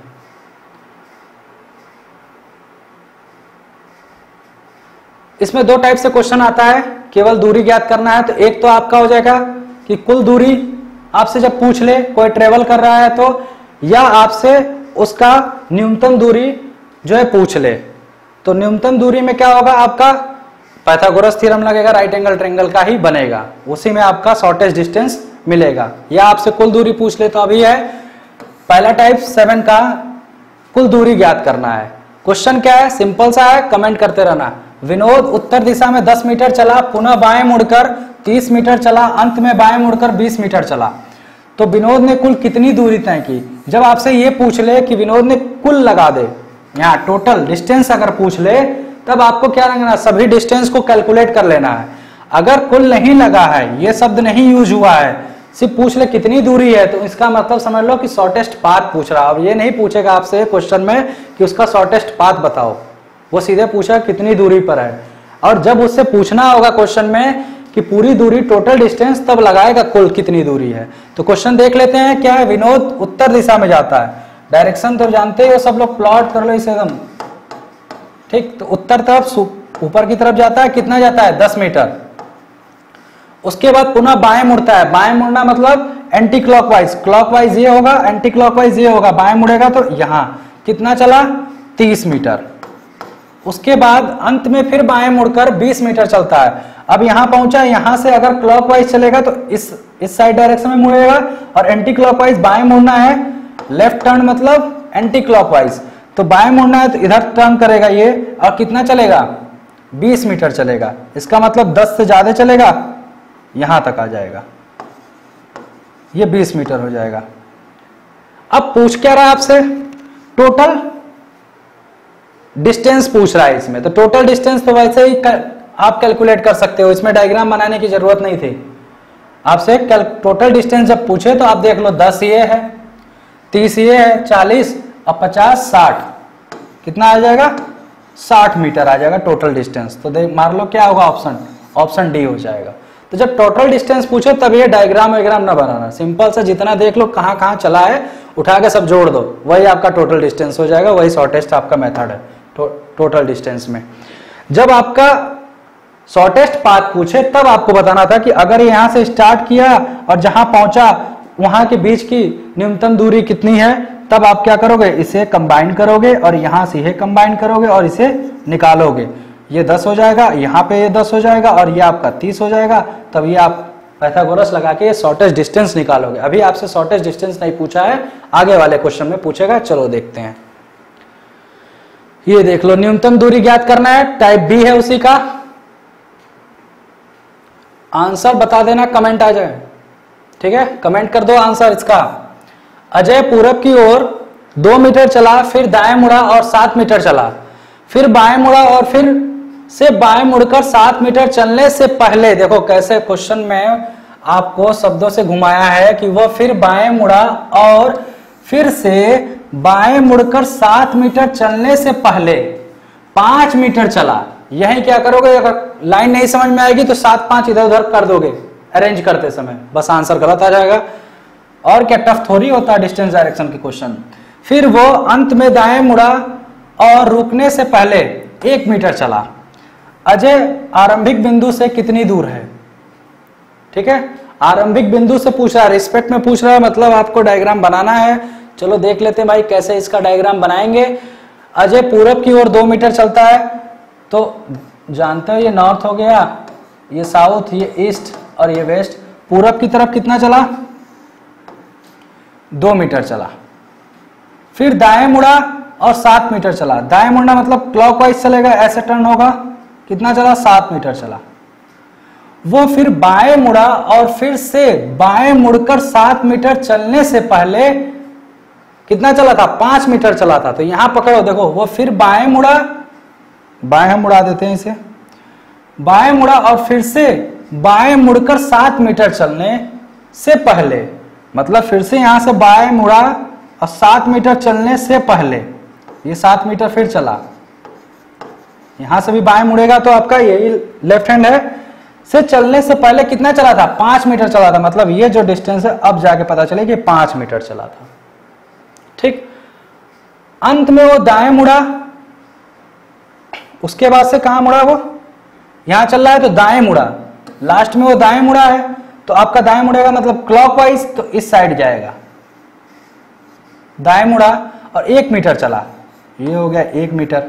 इसमें दो टाइप से क्वेश्चन आता है, केवल दूरी ज्ञात करना है। तो एक तो आपका हो जाएगा कि कुल दूरी आपसे जब पूछ ले, कोई ट्रेवल कर रहा है तो, या आपसे उसका न्यूनतम दूरी जो है पूछ ले। तो न्यूनतम दूरी में क्या होगा, आपका पाइथागोरस थ्योरम लगेगा, राइट एंगल ट्रायंगल का ही बनेगा, उसी में आपका शॉर्टेस्ट डिस्टेंस मिलेगा। या आपसे कुल दूरी पूछ ले तो अभी है पहला टाइप 7 का कुल दूरी ज्ञात करना है। क्वेश्चन क्या है, सिंपल सा है, कमेंट करते रहना। विनोद उत्तर दिशा में 10 मीटर चला, पुनः बाएं मुड़कर 30 मीटर चला, अंत में बाएं मुड़कर 20 मीटर चला। तो विनोद ने कुल कितनी दूरी तय की। जब आपसे ये पूछ ले कि विनोद ने कुल लगा दे, यहाँ टोटल डिस्टेंस अगर पूछ ले, तब आपको क्या करना, सभी डिस्टेंस को कैलकुलेट कर लेना है। अगर कुल नहीं लगा है, ये शब्द नहीं यूज हुआ है, सिर्फ पूछ ले कितनी दूरी है, तो इसका मतलब समझ लो कि शॉर्टेस्ट पाथ पूछ रहा है। अब ये नहीं पूछेगा आपसे क्वेश्चन में कि उसका शॉर्टेस्ट पाथ बताओ, वो सीधे पूछा कितनी दूरी पर है। और जब उससे पूछना होगा क्वेश्चन में कि पूरी दूरी टोटल डिस्टेंस, तब लगाएगा कुल कितनी दूरी है। तो क्वेश्चन देख लेते हैं, क्या है, विनोद उत्तर दिशा में जाता है, डायरेक्शन तो जानते हो सब लोग, प्लॉट कर लो इसे एकदम। ठीक, तो उत्तर तरफ ऊपर की तरफ जाता है, कितना जाता है, 10 मीटर। उसके बाद पुनः बाएं मुड़ता है, बाएं मुड़ना मतलब एंटी क्लॉकवाइज, क्लॉकवाइज ये होगा, एंटी क्लॉकवाइज ये होगा, बाएं मुड़ेगा तो यहां कितना चला, 30 मीटर। उसके बाद अंत में फिर बाएं मुड़कर 20 मीटर चलता है। अब यहां पहुंचा, यहां से अगर क्लॉकवाइज चलेगा तो इस साइड डायरेक्शन में मुड़ेगा, और एंटी क्लॉकवाइज बाएं मुड़ना है, लेफ्ट टर्न मतलब एंटी क्लॉकवाइज, तो बाएं मुड़ना है तो इधर टर्न करेगा ये, और कितना चलेगा, 20 मीटर चलेगा। इसका मतलब 10 से ज्यादा चलेगा, यहां तक आ जाएगा, ये 20 मीटर हो जाएगा। अब पूछ क्या रहा है आपसे, टोटल डिस्टेंस पूछ रहा है इसमें। तो टोटल डिस्टेंस तो वैसे ही आप कैलकुलेट कर सकते हो, इसमें डायग्राम बनाने की जरूरत नहीं थी। आपसे टोटल डिस्टेंस जब पूछे तो आप देख लो, 10 ये है, 30 ये है, 40 और 50 60, कितना आ जाएगा, 60 मीटर आ जाएगा टोटल डिस्टेंस। तो मार लो क्या होगा, ऑप्शन डी हो जाएगा। तो जब टोटल डिस्टेंस पूछे तब ये डायग्राम वैग्राम ना बनाना, सिंपल सा जितना देख लो कहाँ कहाँ चला है, उठा के सब जोड़ दो, वही आपका टोटल डिस्टेंस हो जाएगा, वही शॉर्टेस्ट आपका मेथड है टोटल डिस्टेंस में। जब आपका शॉर्टेस्ट पाथ पूछे तब आपको बताना था कि अगर यहां से स्टार्ट किया और जहां पहुंचा वहां के बीच की न्यूनतम दूरी कितनी है, तब आप क्या करोगे, इसे कंबाइन करोगे और यहां से ये कंबाइन करोगे और इसे निकालोगे। ये 10 हो जाएगा, यहाँ पे ये 10 हो जाएगा और ये आपका 30 हो जाएगा। तब ये आप पाइथागोरस लगा के ये शॉर्टेस्ट डिस्टेंस निकालोगे। अभी आपसे शॉर्टेस्ट डिस्टेंस नहीं पूछा है, आगे वाले क्वेश्चन में पूछेगा। चलो देखते हैं, ये देख लो, न्यूनतम दूरी ज्ञात करना है, टाइप बी है उसी का। आंसर बता देना, कमेंट आ जाए, ठीक है, कमेंट कर दो आंसर इसका। अजय पूरब की ओर 2 मीटर चला, फिर दाएं मुड़ा और 7 मीटर चला, फिर बाएं मुड़ा और फिर से बाएं मुड़कर 7 मीटर चलने से पहले, देखो कैसे क्वेश्चन में आपको शब्दों से घुमाया है कि वह फिर बाएं मुड़ा और फिर से बाएं मुड़कर 7 मीटर चलने से पहले 5 मीटर चला। यही क्या करोगे, अगर लाइन नहीं समझ में आएगी तो 7 5 इधर उधर कर दोगे अरेंज करते समय, बस आंसर गलत आ जाएगा। और क्या टफ थोड़ी होता है डिस्टेंस डायरेक्शन के क्वेश्चन। फिर वो अंत में दाएं मुड़ा और रुकने से पहले 1 मीटर चला। अजय आरंभिक बिंदु से कितनी दूर है? ठीक है, आरंभिक बिंदु से पूछ रहा है, रिस्पेक्ट में पूछ रहा है, मतलब आपको डायग्राम बनाना है। चलो देख लेते हैं भाई कैसे इसका डायग्राम बनाएंगे। अजय पूरब की ओर 2 मीटर चलता है, तो जानते हो ये नॉर्थ हो गया, ये साउथ, ये ईस्ट और ये वेस्ट। पूरब की तरफ कितना चला? 2 मीटर चला। फिर दाएं मुड़ा और 7 मीटर चला। दाएं मुड़ना मतलब क्लॉकवाइज चलेगा, ऐसे टर्न होगा। कितना चला? 7 मीटर चला। वो फिर बाएं मुड़ा और फिर से बाएं मुड़कर 7 मीटर चलने से पहले कितना चला था? 5 मीटर चला था। तो यहां पकड़ो, देखो वो फिर बाएं मुड़ा, बाएं मुड़ा देते हैं इसे, बाएं मुड़ा और फिर से बाएं मुड़कर 7 मीटर चलने से पहले, मतलब फिर से यहां से बाएं मुड़ा और 7 मीटर चलने से पहले ये 7 मीटर फिर चला। यहां से भी बाएं मुड़ेगा तो आपका यही लेफ्ट हैंड है, से चलने से पहले कितना चला था? 5 मीटर चला था। मतलब ये जो डिस्टेंस है अब जाके पता चले कि 5 मीटर चला था। ठीक, अंत में वो दाएं मुड़ा, उसके बाद से कहां मुड़ा? वो यहां चल रहा है तो दाएं मुड़ा, लास्ट में वो दाएं मुड़ा है, तो आपका दाएं मुड़ेगा मतलब क्लॉकवाइज, तो इस साइड जाएगा। दाएं मुड़ा और 1 मीटर चला, ये हो गया 1 मीटर।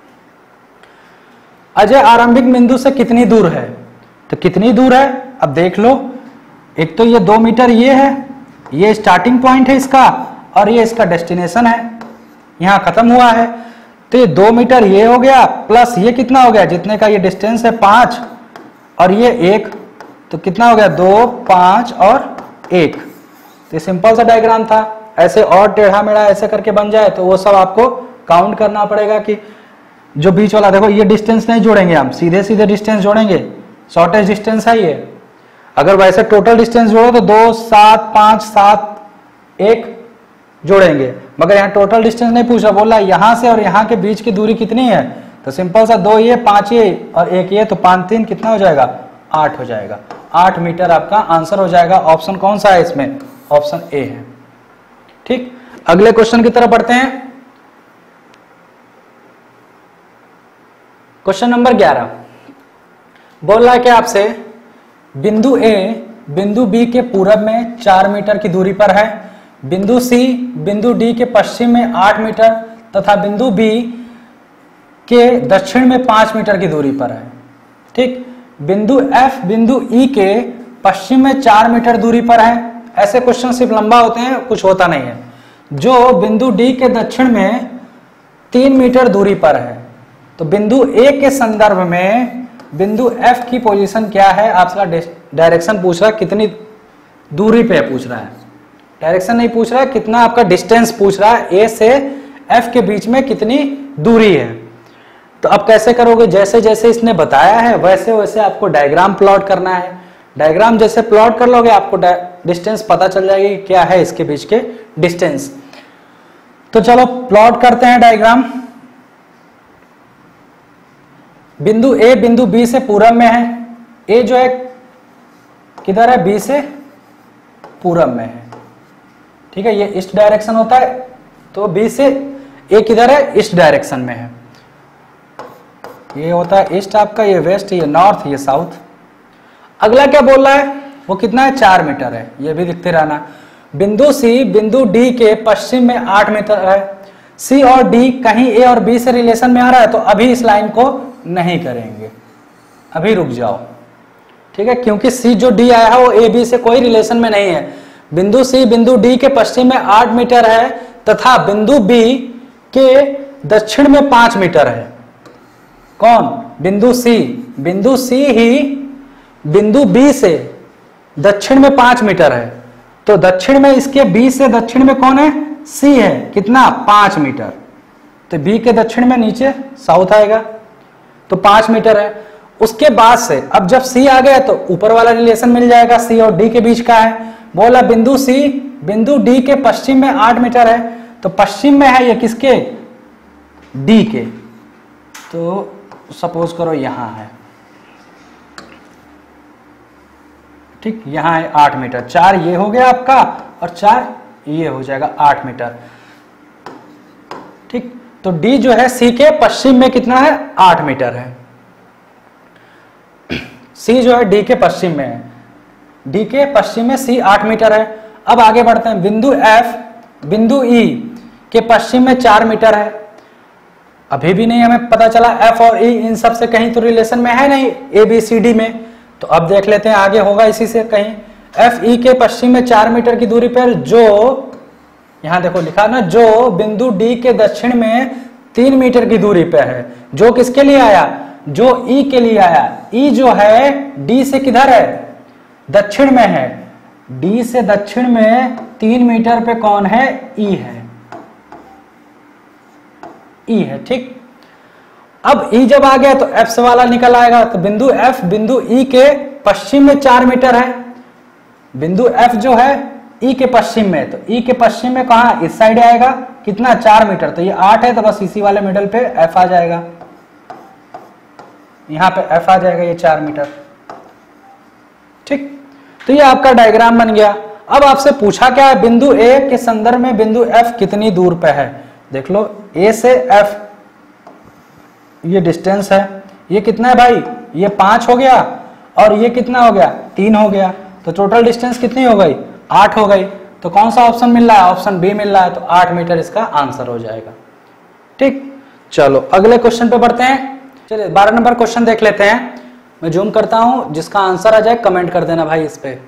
अजय आरंभिक बिंदु से कितनी दूर है? तो कितनी दूर है अब देख लो। एक तो ये 2 मीटर ये है, ये स्टार्टिंग पॉइंट है इसका, और ये इसका डेस्टिनेशन है, यहां खत्म हुआ है। तो ये 2 मीटर ये हो गया, प्लस ये कितना हो गया? जितने का ये डिस्टेंस है 5 और ये 1, तो कितना हो गया? 2, 5 और 1। तो ये सिंपल सा डायग्राम था। ऐसे और टेढ़ा मेढ़ा ऐसे करके बन जाए तो वो सब आपको काउंट करना पड़ेगा कि जो बीच वाला, देखो ये डिस्टेंस नहीं जोड़ेंगे हम, सीधे सीधे डिस्टेंस जोड़ेंगे, शॉर्टेज डिस्टेंस है ये। अगर वैसे टोटल डिस्टेंस जोड़ो तो 2, 7, 5, 7, 1 जोड़ेंगे, मगर यहाँ टोटल डिस्टेंस नहीं पूछा, बोला यहाँ से और यहाँ के बीच की दूरी कितनी है? तो सिंपल सा 2 ये, 5 ये और 1 ये, तो 5 3 कितना हो जाएगा? 8 हो जाएगा। 8 मीटर आपका आंसर हो जाएगा। ऑप्शन कौन सा है इसमें? ऑप्शन ए है। ठीक, अगले क्वेश्चन की तरफ बढ़ते हैं। क्वेश्चन नंबर 11 बोल रहा है कि आपसे बिंदु ए बिंदु बी के पूरब में 4 मीटर की दूरी पर है, बिंदु सी बिंदु डी के पश्चिम में 8 मीटर तथा बिंदु बी के दक्षिण में 5 मीटर की दूरी पर है। ठीक, बिंदु एफ बिंदु ई के पश्चिम में 4 मीटर दूरी पर है। ऐसे क्वेश्चन सिर्फ लंबा होते हैं, कुछ होता नहीं है। जो बिंदु डी के दक्षिण में 3 मीटर दूरी पर है, तो बिंदु ए के संदर्भ में बिंदु एफ की पोजीशन क्या है? आपका डायरेक्शन पूछ रहा है, कितनी दूरी पे पूछ रहा है, डायरेक्शन नहीं पूछ रहा है, कितना आपका डिस्टेंस पूछ रहा है, ए से एफ के बीच में कितनी दूरी है। तो अब कैसे करोगे? जैसे जैसे इसने बताया है वैसे वैसे आपको डायग्राम प्लॉट करना है। डायग्राम जैसे प्लॉट कर लोगे आपको डिस्टेंस पता चल जाएगी क्या है इसके बीच के डिस्टेंस। तो चलो प्लॉट करते हैं डायग्राम। बिंदु ए बिंदु बी से पूरब में है, ए जो है किधर है? बी से पूरब में है। ठीक है, ये ईस्ट डायरेक्शन होता है, तो बी से ए किधर है? ईस्ट डायरेक्शन में है। ये होता है ईस्ट आपका, ये वेस्ट, ये नॉर्थ, ये साउथ। अगला क्या बोल रहा है? वो कितना है? 4 मीटर है, ये भी लिखते रहना। बिंदु सी बिंदु डी के पश्चिम में 8 मीटर है। सी और डी कहीं ए और बी से रिलेशन में आ रहा है, तो अभी इस लाइन को नहीं करेंगे, अभी रुक जाओ। ठीक है, क्योंकि सी जो डी आया है वो ए बी से कोई रिलेशन में नहीं है। बिंदु सी बिंदु डी के पश्चिम में 8 मीटर है तथा बिंदु बी के दक्षिण में 5 मीटर है। कौन? बिंदु सी। बिंदु सी ही बिंदु बी से दक्षिण में 5 मीटर है, तो दक्षिण में इसके बी से दक्षिण में कौन है? सी है। कितना? 5 मीटर। तो बी के दक्षिण में नीचे साउथ आएगा, तो 5 मीटर है। उसके बाद से अब जब सी आ गया तो ऊपर वाला रिलेशन मिल जाएगा, सी और डी के बीच का है। बोला बिंदु सी बिंदु डी के पश्चिम में 8 मीटर है, तो पश्चिम में है ये किसके? डी के। तो सपोज करो यहां है, ठीक, यहां है 8 मीटर। 4 ये हो गया आपका और 4 ये हो जाएगा 8 मीटर। ठीक, तो डी जो है सी के पश्चिम में कितना है, 8 मीटर है। सी जो है डी के पश्चिम में है, डी के पश्चिम में सी 8 मीटर है। अब आगे बढ़ते हैं, बिंदु एफ बिंदु ई के पश्चिम में 4 मीटर है। अभी भी नहीं हमें पता चला एफ और ई इन सब से कहीं तो रिलेशन में है नहीं, ए बी सी डी में, तो अब देख लेते हैं आगे होगा इसी से कहीं। एफ ई के पश्चिम में 4 मीटर की दूरी पर जो, यहां देखो लिखा ना, जो बिंदु डी के दक्षिण में 3 मीटर की दूरी पे है। जो किसके लिए आया, जो ई के लिए आया। ई जो है डी से किधर है, दक्षिण में है। डी से दक्षिण में 3 मीटर पे कौन है, ई है, ई है, ठीक। अब ई जब आ गया तो एफ से वाला निकल आएगा, तो बिंदु एफ बिंदु ई के पश्चिम में 4 मीटर है। बिंदु एफ जो है ई के पश्चिम में, तो ई के पश्चिम में कहा, इस साइड आएगा, कितना, 4 मीटर, तो ये 8 है, तो बस इसी वाले मिडल पे एफ आ जाएगा, यहां पे एफ आ जाएगा, ये 4 मीटर, ठीक। तो ये आपका डायग्राम बन गया। अब आपसे पूछा क्या है, बिंदु ए के संदर्भ में बिंदु एफ कितनी दूर पे है। देख लो, ए से एफ ये डिस्टेंस है, ये कितना है भाई, ये 5 हो गया, और ये कितना हो गया, 3 हो गया, तो टोटल डिस्टेंस कितनी हो गई, 8 हो गई। तो कौन सा ऑप्शन मिल रहा है, ऑप्शन बी मिल रहा है, तो 8 मीटर इसका आंसर हो जाएगा, ठीक। चलो अगले क्वेश्चन पे बढ़ते हैं। चलिए 12 नंबर क्वेश्चन देख लेते हैं। मैं जूम करता हूं, जिसका आंसर आ जाए कमेंट कर देना भाई इस पे।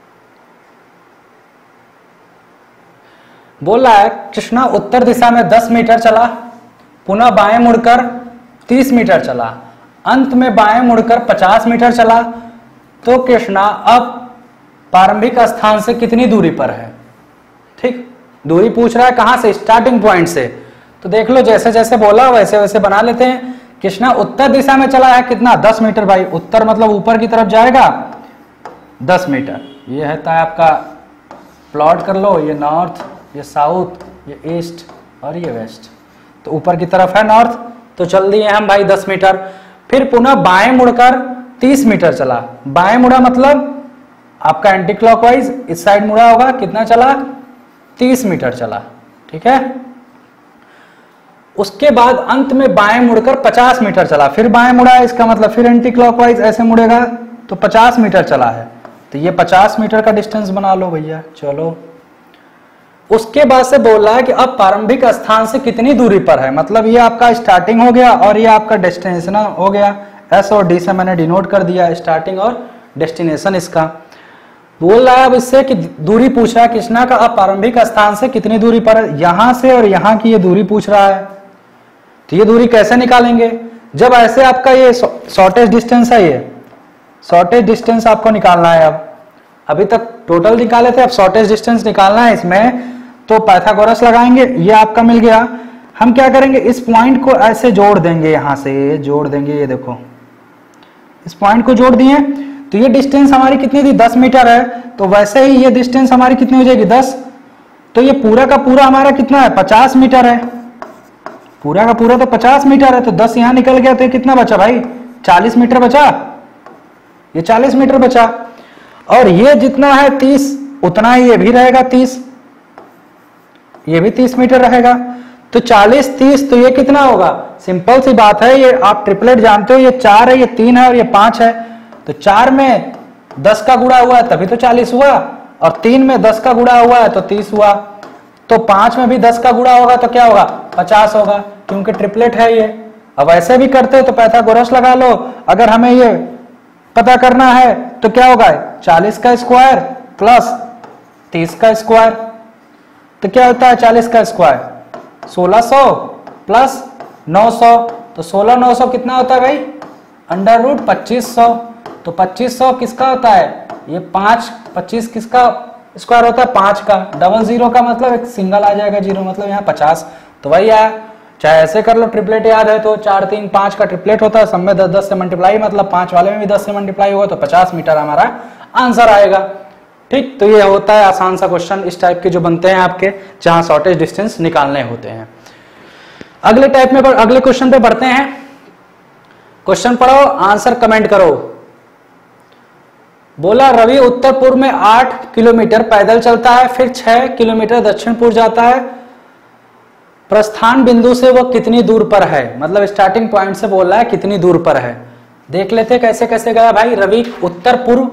बोल रहा है, कृष्णा उत्तर दिशा में 10 मीटर चला, पुनः बाएं मुड़कर 30 मीटर चला, अंत में बाएं मुड़कर 50 मीटर चला, तो कृष्णा अब प्रारंभिक स्थान से कितनी दूरी पर है, ठीक। दूरी पूछ रहा है कहां से, स्टार्टिंग पॉइंट से। तो देख लो, जैसे जैसे बोला वैसे वैसे बना लेते हैं। कृष्णा उत्तर दिशा में चला है, कितना, 10 मीटर भाई, उत्तर मतलब ऊपर की तरफ जाएगा 10 मीटर। ये है आपका, प्लॉट कर लो, ये नॉर्थ, ये साउथ, ये ईस्ट और ये वेस्ट, तो ऊपर की तरफ है नॉर्थ, तो चल दिए हम भाई 10 मीटर। फिर पुनः बाएं मुड़कर 30 मीटर चला, बाएं मुड़ा मतलब आपका एंटी क्लॉकवाइज, इस साइड मुड़ा होगा, कितना चला, 30 मीटर चला, ठीक है। उसके बाद अंत में बाएं मुड़कर 50 मीटर चला, फिर बाएं मुड़ा, इसका मतलब फिर एंटी क्लॉकवाइज ऐसे मुड़ेगा, तो 50 मीटर चला है, तो ये 50 मीटर का डिस्टेंस बना लो भैया। चलो उसके बाद से बोल रहा है कि अब प्रारंभिक स्थान से कितनी दूरी पर है, मतलब ये आपका स्टार्टिंग हो गया और ये आपका डेस्टिनेशन हो गया। एस और डी से मैंने डिनोट कर दिया स्टार्टिंग और डेस्टिनेशन इसका। बोल रहा है अब इससे कि दूरी पूछ रहा है कृष्णा का अब प्रारंभिक स्थान से कितनी दूरी पर है, यहां से और यहां की ये दूरी पूछ रहा है। तो ये दूरी कैसे निकालेंगे, जब ऐसे आपका ये शॉर्टेज डिस्टेंस है, ये शॉर्टेज डिस्टेंस आपको निकालना है। अब अभी तक टोटल निकाले थे, अब शॉर्टेज डिस्टेंस निकालना है इसमें, तो पाइथागोरस लगाएंगे, ये आपका मिल गया। हम क्या करेंगे, इस पॉइंट को ऐसे जोड़ देंगे, यहां से जोड़ देंगे, ये देखो इस पॉइंट को जोड़ दिए, तो ये डिस्टेंस हमारी कितनी थी, 10 मीटर है, तो वैसे ही ये डिस्टेंस हमारी कितनी हो जाएगी, 10। तो ये पूरा का पूरा हमारा कितना है, 50 मीटर है, पूरा का पूरा तो 50 मीटर है, तो 10 यहां निकल गया, तो ये कितना बचा भाई, 40 मीटर बचा, ये 40 मीटर बचा। और ये जितना है 30, उतना ही ये भी रहेगा 30, ये भी 30 मीटर रहेगा, तो 40 30, तो ये कितना होगा, सिंपल सी बात है, ये आप ट्रिपलेट जानते हो, ये 4 है, ये 3 है और ये 5 है, तो 4 में 10 का गुणा हुआ है तभी तो 40 हुआ, और 3 में 10 का गुणा हुआ है तो 30 हुआ, तो 5 में भी 10 का गुणा होगा तो क्या होगा, 50 होगा, क्योंकि ट्रिपलेट है ये। अब ऐसे भी करते तो पाइथागोरस लगा लो, अगर हमें ये पता करना है तो क्या होगा, 40 का स्क्वायर प्लस 30 का स्क्वायर, तो क्या होता है 40 का स्क्वायर 1600 प्लस 900, तो 16 900 कितना होता है भाई, अंडर रूट 2500, तो 2500 किसका होता है, ये 5, 25 किसका स्क्वायर होता है, 5 का, डबल जीरो का मतलब एक सिंगल आ जाएगा, जीरो मतलब यहाँ 50, तो वही आया। चाहे ऐसे कर लो, ट्रिपलेट याद है तो 4 3 5 का ट्रिपलेट होता है, सब में 10 10 से मल्टीप्लाई, मतलब 5 वाले में भी 10 से मल्टीप्लाई होगा, तो 50 मीटर हमारा आंसर आएगा। ठीक, तो ये होता है आसान सा क्वेश्चन, इस टाइप के जो बनते हैं आपके, जहां शॉर्टेज डिस्टेंस निकालने होते हैं। अगले टाइप में अगले क्वेश्चन पे बढ़ते हैं। क्वेश्चन पढ़ो, आंसर कमेंट करो। बोला रवि उत्तर पूर्व में 8 किलोमीटर पैदल चलता है, फिर 6 किलोमीटर दक्षिण पूर्व जाता है, प्रस्थान बिंदु से वो कितनी दूर पर है, मतलब स्टार्टिंग पॉइंट से बोल रहा है कितनी दूर पर है। देख लेते कैसे कैसे गया भाई। रवि उत्तर पूर्व,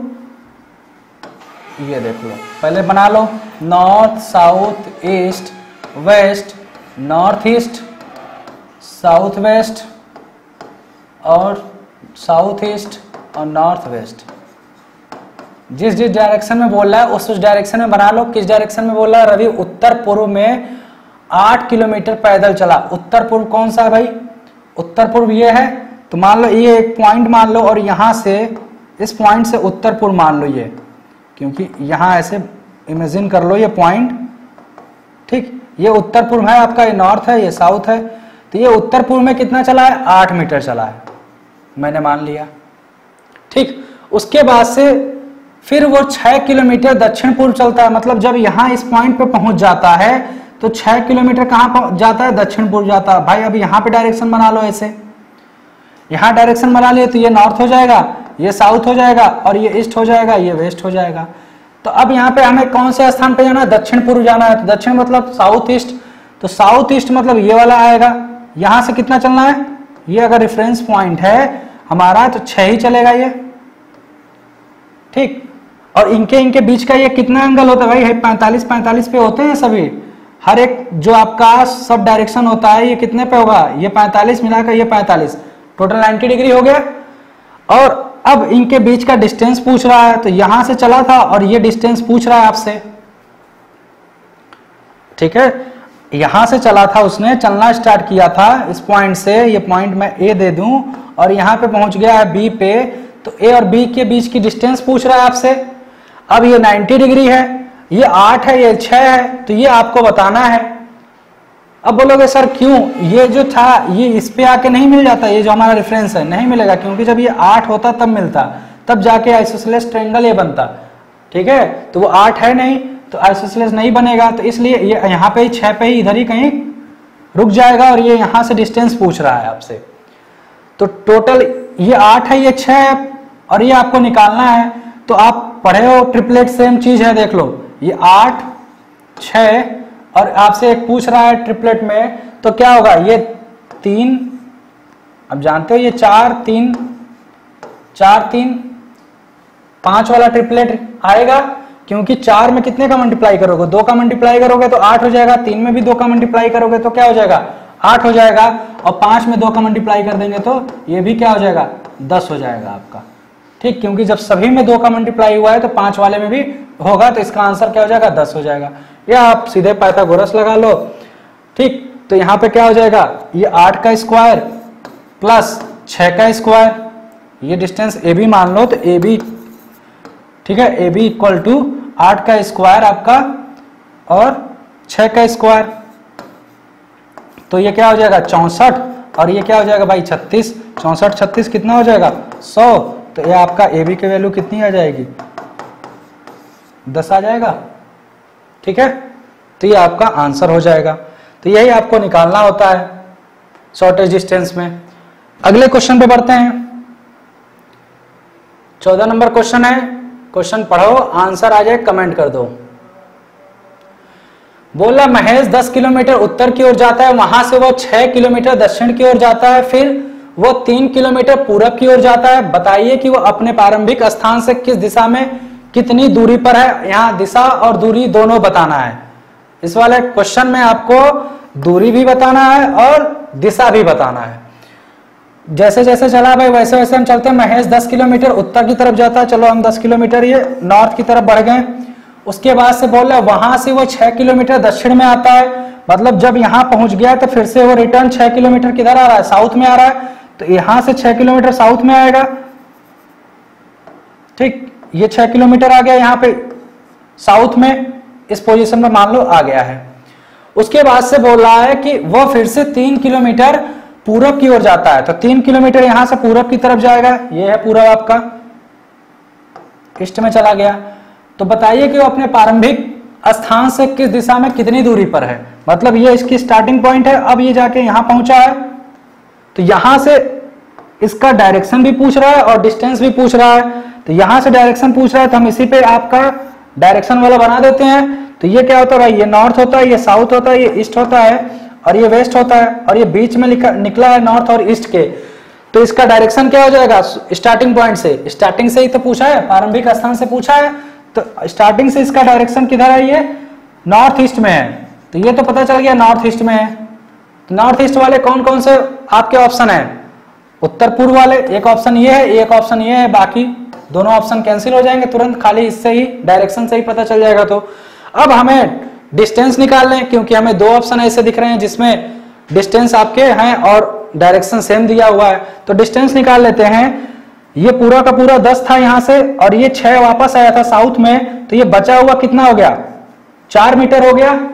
ये देख लो पहले बना लो, north south east west, north east south west और साउथ ईस्ट और नॉर्थ वेस्ट। जिस जिस डायरेक्शन में बोल रहा है उस डायरेक्शन में बना लो। किस डायरेक्शन में बोल रहा है? रवि उत्तर पूर्व में 8 किलोमीटर पैदल चला। उत्तर पूर्व कौन सा है भाई? उत्तर पूर्व ये है, तो मान लो ये एक पॉइंट मान लो और यहां से इस पॉइंट से उत्तर पूर्व मान लो ये, क्योंकि यहां ऐसे इमेजिन कर लो ये पॉइंट, ठीक। ये उत्तर पूर्व है आपका, ये नॉर्थ है, ये साउथ है। तो ये उत्तर पूर्व में कितना चला है? 8 मीटर चला है, मैंने मान लिया, ठीक। उसके बाद से फिर वो 6 किलोमीटर दक्षिण पूर्व चलता है, मतलब जब यहां इस पॉइंट पे पहुंच जाता है तो 6 किलोमीटर कहां जाता है? दक्षिण पूर्व जाता है। भाई अब यहां पे डायरेक्शन बना लो, ऐसे यहां डायरेक्शन बना लिए तो ये नॉर्थ हो जाएगा, ये साउथ हो जाएगा और ये ईस्ट हो जाएगा, ये वेस्ट हो जाएगा। तो अब यहाँ पे हमें कौन से स्थान पे जाना है? दक्षिण पूर्व जाना है। तो दक्षिण मतलब साउथ ईस्ट, तो साउथ ईस्ट मतलब ये वाला आएगा। यहां से कितना चलना है? ये अगर रेफरेंस पॉइंट है हमारा तो 6 ही चलेगा ये, ठीक। और इनके बीच का ये कितना एंगल होता है भाई? 45 पे होते हैं सभी, हर एक जो आपका सब डायरेक्शन होता है ये कितने पे होगा? ये 45 मिलाकर ये 45, टोटल 90 डिग्री हो गया। और अब इनके बीच का डिस्टेंस पूछ रहा है, तो यहां से चला था और ये डिस्टेंस पूछ रहा है आपसे, ठीक है। यहां से चला था उसने, चलना स्टार्ट किया था इस पॉइंट से, ये पॉइंट मैं ए दे दूं और यहां पे पहुंच गया है बी पे, तो ए और बी के बीच की डिस्टेंस पूछ रहा है आपसे। अब ये 90 डिग्री है, ये 8 है, ये 6 है, तो ये आपको बताना है। अब बोलोगे सर क्यों? ये जो था ये इस पे आके नहीं मिल जाता, ये जो हमारा रेफरेंस है नहीं मिलेगा, क्योंकि जब ये 8 होता तब मिलता, तब जाके आइसोसेलेस ट्रायंगल ये बनता, ठीक है। तो वो 8 है नहीं, तो आइसोसेलेस नहीं बनेगा, तो इसलिए ये यहाँ पे 6 पे ही इधर ही कहीं रुक जाएगा और ये यहाँ से डिस्टेंस पूछ रहा है आपसे। तो टोटल ये 8 है, ये 6 है और ये आपको निकालना है। तो आप पढ़े हो ट्रिपलेट, सेम चीज है, देख लो ये 8 6 और आपसे एक पूछ रहा है ट्रिपलेट में, तो क्या होगा? ये 3, अब जानते हो ये 4 3 4 3 5 वाला ट्रिपलेट आएगा, क्योंकि 4 में कितने का मल्टीप्लाई करोगे? 2 का मल्टीप्लाई करोगे तो 8 हो जाएगा, 3 में भी 2 का मल्टीप्लाई करोगे तो क्या हो जाएगा? 8 हो जाएगा, और 5 में 2 का मल्टीप्लाई कर देंगे तो ये भी क्या हो जाएगा? 10 हो जाएगा आपका, ठीक। क्योंकि जब सभी में 2 का मल्टीप्लाई हुआ है तो 5 वाले में भी होगा, तो इसका आंसर क्या हो जाएगा? 10 हो जाएगा। या आप सीधे पाइथागोरस लगा लो, ठीक। तो यहाँ पे क्या हो जाएगा? ये 8 का स्क्वायर प्लस 6 का स्क्वायर, ये डिस्टेंस ए बी मान लो, तो ए बी, ठीक है, ए बी इक्वल टू 8 का स्क्वायर आपका और 6 का स्क्वायर, तो ये क्या हो जाएगा? 64, और ये क्या हो जाएगा भाई? 36। 64 36 कितना हो जाएगा? 100। तो ये आपका ए बी की वैल्यू कितनी आ जाएगी? 10 आ जाएगा, ठीक है। तो ये आपका आंसर हो जाएगा। तो यही आपको निकालना होता है शॉर्टेज डिस्टेंस में। अगले क्वेश्चन पे बढ़ते हैं। 14 नंबर क्वेश्चन है, क्वेश्चन पढ़ो, आंसर आ जाए कमेंट कर दो। बोला महेश 10 किलोमीटर उत्तर की ओर जाता है, वहां से वो 6 किलोमीटर दक्षिण की ओर जाता है, फिर वो 3 किलोमीटर पूरब की ओर जाता है। बताइए कि वो अपने प्रारंभिक स्थान से किस दिशा में कितनी दूरी पर है। यहाँ दिशा और दूरी दोनों बताना है। इस वाले क्वेश्चन में आपको दूरी भी बताना है और दिशा भी बताना है। जैसे जैसे चला भाई वैसे वैसे हम चलते हैं। महेश 10 किलोमीटर उत्तर की तरफ जाता है, चलो हम 10 किलोमीटर ये नॉर्थ की तरफ बढ़ गए। उसके बाद से बोल रहे वहां से वो 6 किलोमीटर दक्षिण में आता है, मतलब जब यहां पहुंच गया तो फिर से वो रिटर्न 6 किलोमीटर किधर आ रहा है? साउथ में आ रहा है, तो यहां से 6 किलोमीटर साउथ में आएगा, ठीक। ये 6 किलोमीटर आ गया यहाँ पे साउथ में, इस पोजीशन में मान लो आ गया है। उसके बाद से बोल रहा है कि वो फिर से 3 किलोमीटर पूरब की ओर जाता है, तो 3 किलोमीटर यहां से पूरब की तरफ जाएगा। ये है पूरब आपका, ईस्ट में चला गया। तो बताइए कि वो अपने प्रारंभिक स्थान से किस दिशा में कितनी दूरी पर है। मतलब ये इसकी स्टार्टिंग पॉइंट है, अब ये जाके यहां पहुंचा है, तो यहां से इसका डायरेक्शन भी पूछ रहा है और डिस्टेंस भी पूछ रहा है। तो यहां से डायरेक्शन पूछ रहा है तो हम इसी पे आपका डायरेक्शन वाला बना देते हैं। तो ये क्या होता है भाई? ये नॉर्थ होता है, ये साउथ होता है, ये ईस्ट होता है, और ये वेस्ट होता है, और ये बीच में निकला है नॉर्थ और ईस्ट के, तो इसका डायरेक्शन क्या हो जाएगा? स्टार्टिंग पॉइंट से, स्टार्टिंग से ही तो पूछा है, प्रारंभिक स्थान से पूछा है, तो स्टार्टिंग से इसका डायरेक्शन किधर है? ये नॉर्थ ईस्ट में है, तो ये तो पता चल गया नॉर्थ ईस्ट में है। तो नॉर्थ ईस्ट वाले कौन कौन से आपके ऑप्शन है? उत्तर पूर्व वाले, एक ऑप्शन ये है, एक ऑप्शन ये है, बाकी दोनों ऑप्शन कैंसिल हो जाएंगे तुरंत, खाली इससे ही डायरेक्शन से ही पता चल जाएगा। तो अब हमें डिस्टेंस निकाल लें, क्योंकि हमें दो ऑप्शन ऐसे दिख रहे हैं जिसमें डिस्टेंस आपके हैं और डायरेक्शन सेम दिया हुआ है, तो डिस्टेंस निकाल लेते हैं। ये पूरा का पूरा 10 था यहां से, और ये 6 वापस आया था साउथ में, तो ये बचा हुआ कितना हो गया? 4 मीटर हो गया,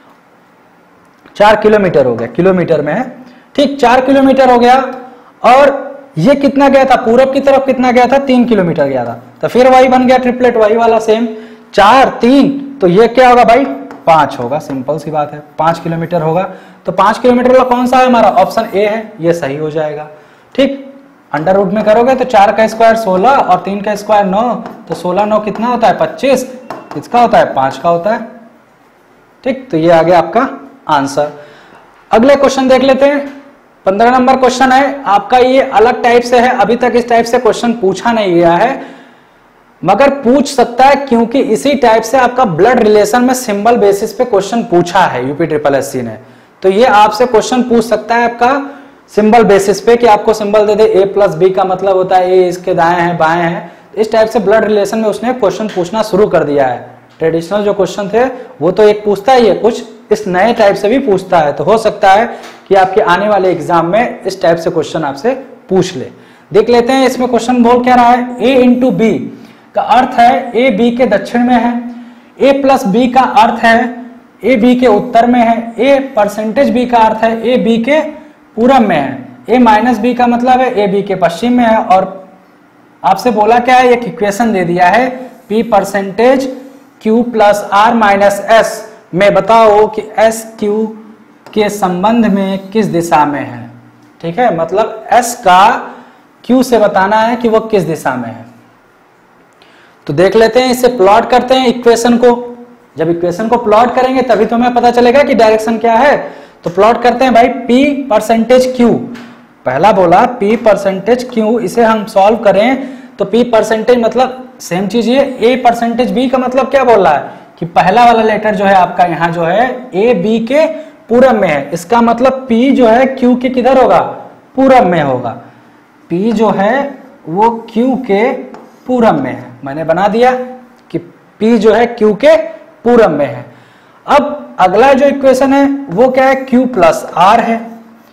4 किलोमीटर हो गया, किलोमीटर में है, ठीक, 4 किलोमीटर हो गया। और ये कितना गया था? पूरब की तरफ कितना गया था? 3 किलोमीटर गया था, तो फिर वही बन गया ट्रिपलेट, वही वाला सेम, 4 3, तो ये क्या होगा भाई? 5 होगा, सिंपल सी बात है, 5 किलोमीटर होगा। तो 5 किलोमीटर वाला कौन सा है? हमारा ऑप्शन ए है, ये सही हो जाएगा। ठीक, अंडर रूट में करोगे तो 4 का स्क्वायर 16 और 3 का स्क्वायर 9, तो 16 9 कितना होता है? 25, किसका होता है? 5 का होता है। ठीक, तो ये आ गया आपका आंसर। अगले क्वेश्चन देख लेते हैं, 15 नंबर क्वेश्चन है आपका, ये अलग टाइप से है, अभी तक इस टाइप से क्वेश्चन पूछा नहीं गया है, मगर पूछ सकता है क्योंकि इसी टाइप से आपका ब्लड रिलेशन में सिंबल बेसिस पे क्वेश्चन पूछा है यूपी SSSC ने। तो ये आपसे क्वेश्चन पूछ सकता है आपका सिंबल बेसिस पे, कि आपको सिंबल दे दे A+B का मतलब होता है A इसके दाएं हैं बाएं हैं, इस टाइप से ब्लड रिलेशन में उसने क्वेश्चन पूछना शुरू कर दिया है। ट्रेडिशनल जो क्वेश्चन थे वो तो एक पूछता है, ये कुछ इस नए टाइप से भी पूछता है, तो हो सकता है कि आपके आने वाले एग्जाम में इस टाइप से क्वेश्चन आपसे पूछ ले। देख लेते हैं इसमें क्वेश्चन बोल क्या रहा है। A×B का अर्थ है A B के दक्षिण में है, A+B का अर्थ है A B के उत्तर में है, A%B का अर्थ है A B के पूरब में है, A-B का मतलब है A B के पश्चिम में है, और आपसे बोला क्या है? एक इक्वेशन दे दिया है P%Q + R - S में बताओ कि S Q के संबंध में किस दिशा में है। ठीक है, मतलब S का Q से बताना है कि वो किस दिशा में है। तो देख लेते हैं, इसे प्लॉट करते हैं इक्वेशन को। जब इक्वेशन को प्लॉट करेंगे तभी तो हमें पता चलेगा कि डायरेक्शन क्या है। तो प्लॉट करते हैं भाई, P%Q, पहला बोला P%Q, इसे हम सॉल्व करें तो P% मतलब सेम चीज, ये A%B का मतलब क्या बोल रहा है कि पहला वाला लेटर जो है आपका यहाँ जो है A B के पूरब में है, इसका मतलब P जो है Q के किधर होगा? पूरब में होगा। P जो है वो Q के पूरब में है, मैंने बना दिया कि P जो है Q के पूरब में है। अब अगला जो इक्वेशन है वो क्या है? Q + R है।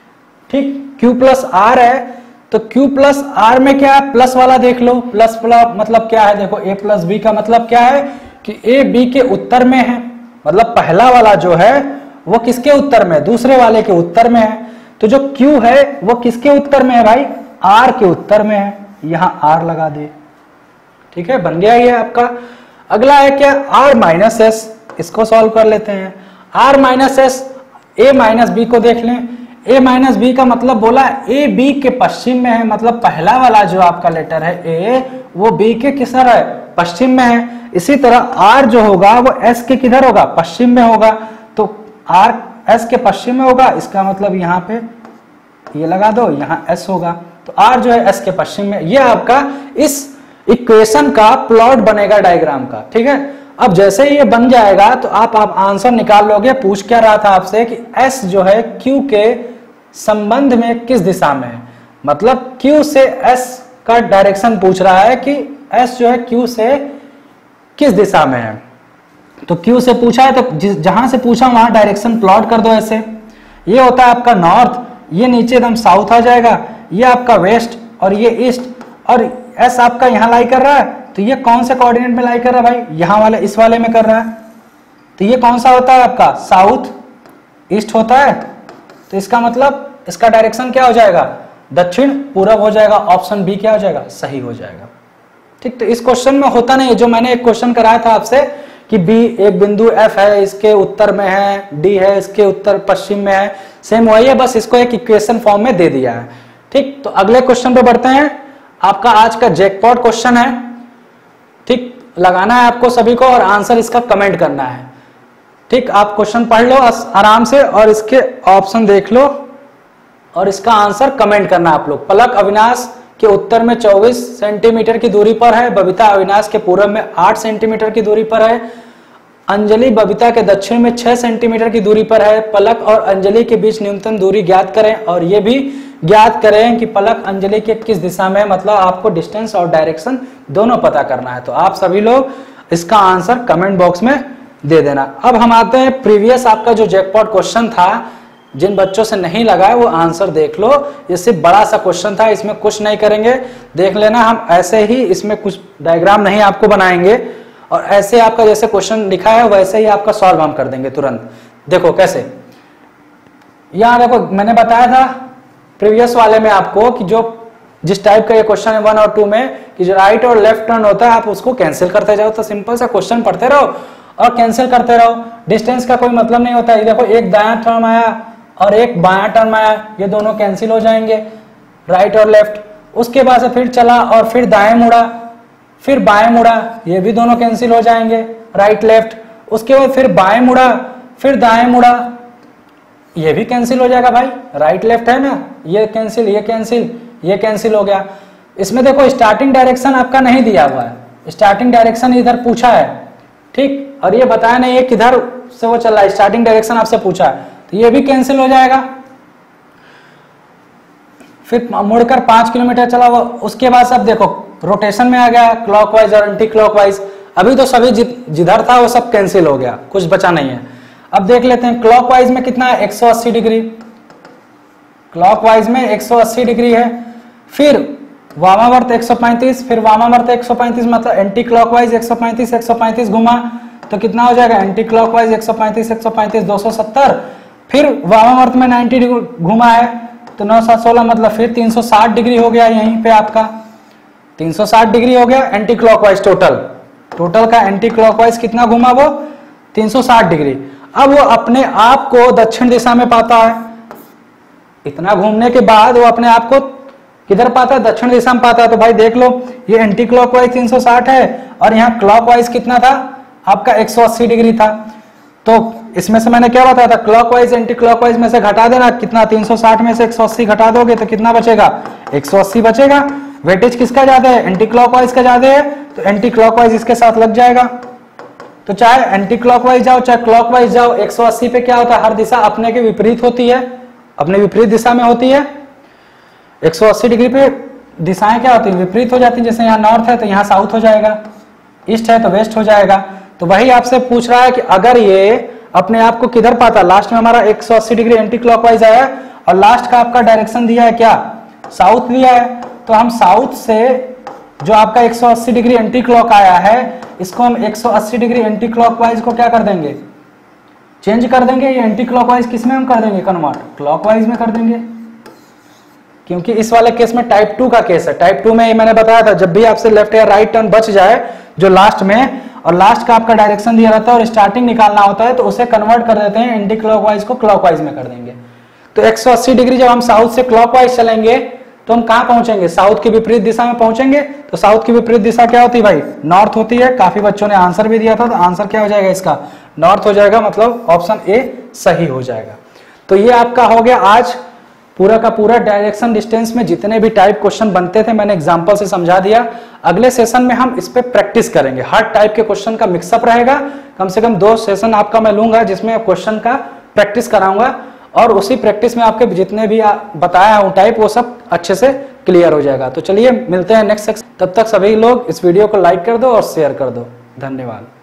ठीक, Q + R है, तो Q + R में क्या है? प्लस वाला देख लो, प्लस मतलब क्या है? देखो A+B का मतलब क्या है कि A B के उत्तर में है, मतलब पहला वाला जो है वो किसके उत्तर में? दूसरे वाले के उत्तर में है। तो जो Q है वो किसके उत्तर में है भाई? R के उत्तर में है, यहां R लगा दिए। ठीक है, बन गया ये आपका। अगला है क्या? R - S, इसको सॉल्व कर लेते हैं। R - S, A - B को देख लें, A - B का मतलब बोला A B के पश्चिम में है, मतलब पहला वाला जो आपका लेटर है A वो B के किधर है? पश्चिम में है। इसी तरह R जो होगा वो S के किधर होगा? पश्चिम में होगा, तो R S के पश्चिम में होगा, इसका मतलब यहाँ पे ये लगा दो, यहाँ S होगा, तो R जो है S के पश्चिम में। ये आपका इस इक्वेशन का प्लॉट बनेगा डायग्राम का। ठीक है, अब जैसे ही ये बन जाएगा तो आप आंसर निकाल लोगे। पूछ क्या रहा था आपसे कि S जो है Q के संबंध में किस दिशा में है, मतलब Q से S का डायरेक्शन पूछ रहा है कि S जो है Q से किस दिशा में है। तो Q से पूछा है तो जहां से पूछा वहां डायरेक्शन प्लॉट कर दो ऐसे। ये होता है आपका नॉर्थ, ये नीचे एकदम साउथ आ जाएगा, ये आपका वेस्ट और ये ईस्ट, और S आपका यहाँ लाई कर रहा है, तो ये कौन से कोऑर्डिनेट में लाई कर रहा है भाई? यहाँ वाले, इस वाले में कर रहा है, तो ये कौन सा होता है आपका? साउथ ईस्ट होता है। तो इसका मतलब इसका डायरेक्शन क्या हो जाएगा? दक्षिण पूरब हो जाएगा। ऑप्शन बी क्या हो जाएगा? सही हो जाएगा। ठीक, तो इस क्वेश्चन में होता नहीं, जो मैंने एक क्वेश्चन कराया था आपसे कि बी एक बिंदु F है, इसके उत्तर में है, डी है इसके उत्तर पश्चिम में है, सेम वही है, बस इसको एक इक्वेशन फॉर्म में दे दिया है। ठीक, तो अगले क्वेश्चन पे बढ़ते हैं। आपका आज का जैकपॉट क्वेश्चन है। ठीक, लगाना है आपको सभी को और आंसर इसका कमेंट करना है। ठीक, आप क्वेश्चन पढ़ लो आराम से और इसके ऑप्शन देख लो और इसका आंसर कमेंट करना आप लोग। पलक अविनाश के उत्तर में 24 सेंटीमीटर की दूरी पर है, बबीता अविनाश के पूर्व में 8 सेंटीमीटर की दूरी पर है, अंजलि बबीता के दक्षिण में 6 सेंटीमीटर की दूरी पर है। पलक और अंजलि के बीच न्यूनतम दूरी ज्ञात करें और ये भी ज्ञात करें कि पलक अंजलि के किस दिशा में है। मतलब आपको डिस्टेंस और डायरेक्शन दोनों पता करना है। तो आप सभी लोग इसका आंसर कमेंट बॉक्स में दे देना। अब हम आते हैं प्रीवियस आपका जो जैकपॉट क्वेश्चन था, जिन बच्चों से नहीं लगा है वो आंसर देख लो। ये सिर्फ बड़ा सा क्वेश्चन था, इसमें कुछ नहीं करेंगे, देख लेना। हम ऐसे ही इसमें कुछ डायग्राम नहीं आपको बनाएंगे और ऐसे आपका जैसे क्वेश्चन लिखा है वैसे ही आपका सॉल्व हम कर देंगे तुरंत। देखो कैसे, यहां देखो मैंने बताया था प्रीवियस वाले में आपको कि जो जिस टाइप का ये क्वेश्चन है 1 और 2 में कि जो राइट और लेफ्ट टर्न होता है आप उसको कैंसिल करते जाओ। तो सिंपल सा क्वेश्चन पढ़ते रहो और कैंसिल करते रहो। डिस्टेंस का कोई मतलब नहीं होता है। देखो एक दायां टर्न आया और एक बायां टर्न आया, ये दोनों कैंसिल हो जाएंगे, राइट और लेफ्ट। उसके बाद से फिर चला और फिर दाएं मुड़ा, फिर बाएं मुड़ा, ये भी दोनों कैंसिल हो जाएंगे, राइट लेफ्ट। उसके बाद फिर बाएं मुड़ा, फिर दाएं मुड़ा, ये भी कैंसिल हो जाएगा भाई, राइट लेफ्ट है ना, ये कैंसिल, ये कैंसिल, ये कैंसिल हो गया। इसमें देखो स्टार्टिंग डायरेक्शन आपका नहीं दिया हुआ है, स्टार्टिंग डायरेक्शन इधर पूछा है, ठीक, और ये बताया नहीं है किधर से वो चल रहा है, स्टार्टिंग डायरेक्शन आपसे पूछा है, तो ये भी कैंसिल हो जाएगा। फिर मुड़कर 5 किलोमीटर चला वो, उसके बाद सब देखो रोटेशन में आ गया, क्लॉकवाइज और एंटी क्लॉकवाइज। अभी तो सभी जिधर था वो सब कैंसिल हो गया, कुछ बचा नहीं है। अब देख लेते हैं क्लॉकवाइज में कितना है, 180 डिग्री, क्लॉकवाइज में 180 डिग्री है। फिर वामावर्त 135, फिर वामावर्त 135, मतलब एंटी क्लॉकवाइज 135, 135 घुमा तो कितना हो जाएगा, एंटी क्लॉकवाइज 135, 135 270, फिर वामावर्त में 90 डिग्री घुमा है तो 9 7 16, मतलब फिर 360 डिग्री हो गया यहीं पे आपका, 360 डिग्री हो गया एंटी क्लॉकवाइज। टोटल का एंटी क्लॉकवाइज कितना घुमा वो, 360 डिग्री। अब वो अपने आप को दक्षिण दिशा में पाता है, इतना घूमने के बाद वो अपने आप को किधर पाता है, दक्षिण दिशा में पाता है। तो भाई देख लो ये एंटी क्लॉकवाइज 360 है और यहाँ क्लॉकवाइज कितना था आपका, 180 डिग्री था। तो इसमें से मैंने क्या बताया था, क्लॉकवाइज एंटी क्लॉकवाइज में से घटा देना, कितना 360 में से 180 घटा दोगे तो कितना बचेगा, 180 बचेगा। वेटेज किसका ज्यादा है, एंटी क्लॉकवाइज का ज्यादा है, तो एंटी क्लॉकवाइज इसके साथ लग जाएगा। तो चाहे एंटी क्लॉकवाइज जाओ चाहे क्लॉकवाइज जाओ, 180 पे क्या होता है, हर दिशा अपने के विपरीत होती है, अपने विपरीत दिशा में होती है। 180 डिग्री पे दिशाएं क्या होती है, विपरीत हो जाती है। जैसे यहाँ नॉर्थ है तो यहाँ साउथ हो जाएगा, ईस्ट है तो वेस्ट हो जाएगा। तो वही आपसे पूछ रहा है कि अगर ये अपने आप को किधर पाता, लास्ट में हमारा 180 डिग्री एंटी क्लॉकवाइज आया और लास्ट का आपका डायरेक्शन दिया है क्या, साउथ दिया है, तो हम साउथ से जो आपका 180 डिग्री एंटी क्लॉक आया है इसको हम 180 डिग्री एंटी क्लॉकवाइज को क्या कर देंगे, चेंज कर देंगे। ये एंटी क्लॉकवाइज किस में हम कर देंगे, कन्वर्ट क्लॉकवाइज में कर देंगे, क्योंकि इस वाले केस में टाइप 2 का केस है। टाइप 2 में मैंने बताया था जब भी आपसे लेफ्ट या राइट टर्न बच जाए जो लास्ट में, और लास्ट का आपका डायरेक्शन दिया रहता है और स्टार्टिंग निकालना होता है, तो उसे कन्वर्ट कर देते हैं, एंटी क्लॉकवाइज को क्लॉकवाइज में कर देंगे। तो 180 डिग्री जब हम साउथ से क्लॉकवाइज चलेंगे तो हम कहां पहुंचेंगे, साउथ की विपरीत दिशा में पहुंचेंगे। तो साउथ की विपरीत दिशा क्या होती है भाई, नॉर्थ होती है। काफी बच्चों ने आंसर भी दिया था, तो आंसर क्या हो जाएगा इसका, नॉर्थ हो जाएगा, मतलब ऑप्शन ए सही हो जाएगा। तो ये आपका हो गया आज पूरा का पूरा डायरेक्शन डिस्टेंस में जितने भी टाइप क्वेश्चन बनते थे मैंने एग्जांपल से समझा दिया। अगले सेशन में हम इस पे प्रैक्टिस करेंगे, हर टाइप के क्वेश्चन का मिक्सअप रहेगा। कम से कम 2 सेशन आपका मैं लूंगा जिसमें क्वेश्चन का प्रैक्टिस कराऊंगा और उसी प्रैक्टिस में आपके जितने भी बताया हूं टाइप वो सब अच्छे से क्लियर हो जाएगा। तो चलिए मिलते हैं नेक्स्ट सेक्शन, तब तक सभी लोग इस वीडियो को लाइक कर दो और शेयर कर दो। धन्यवाद।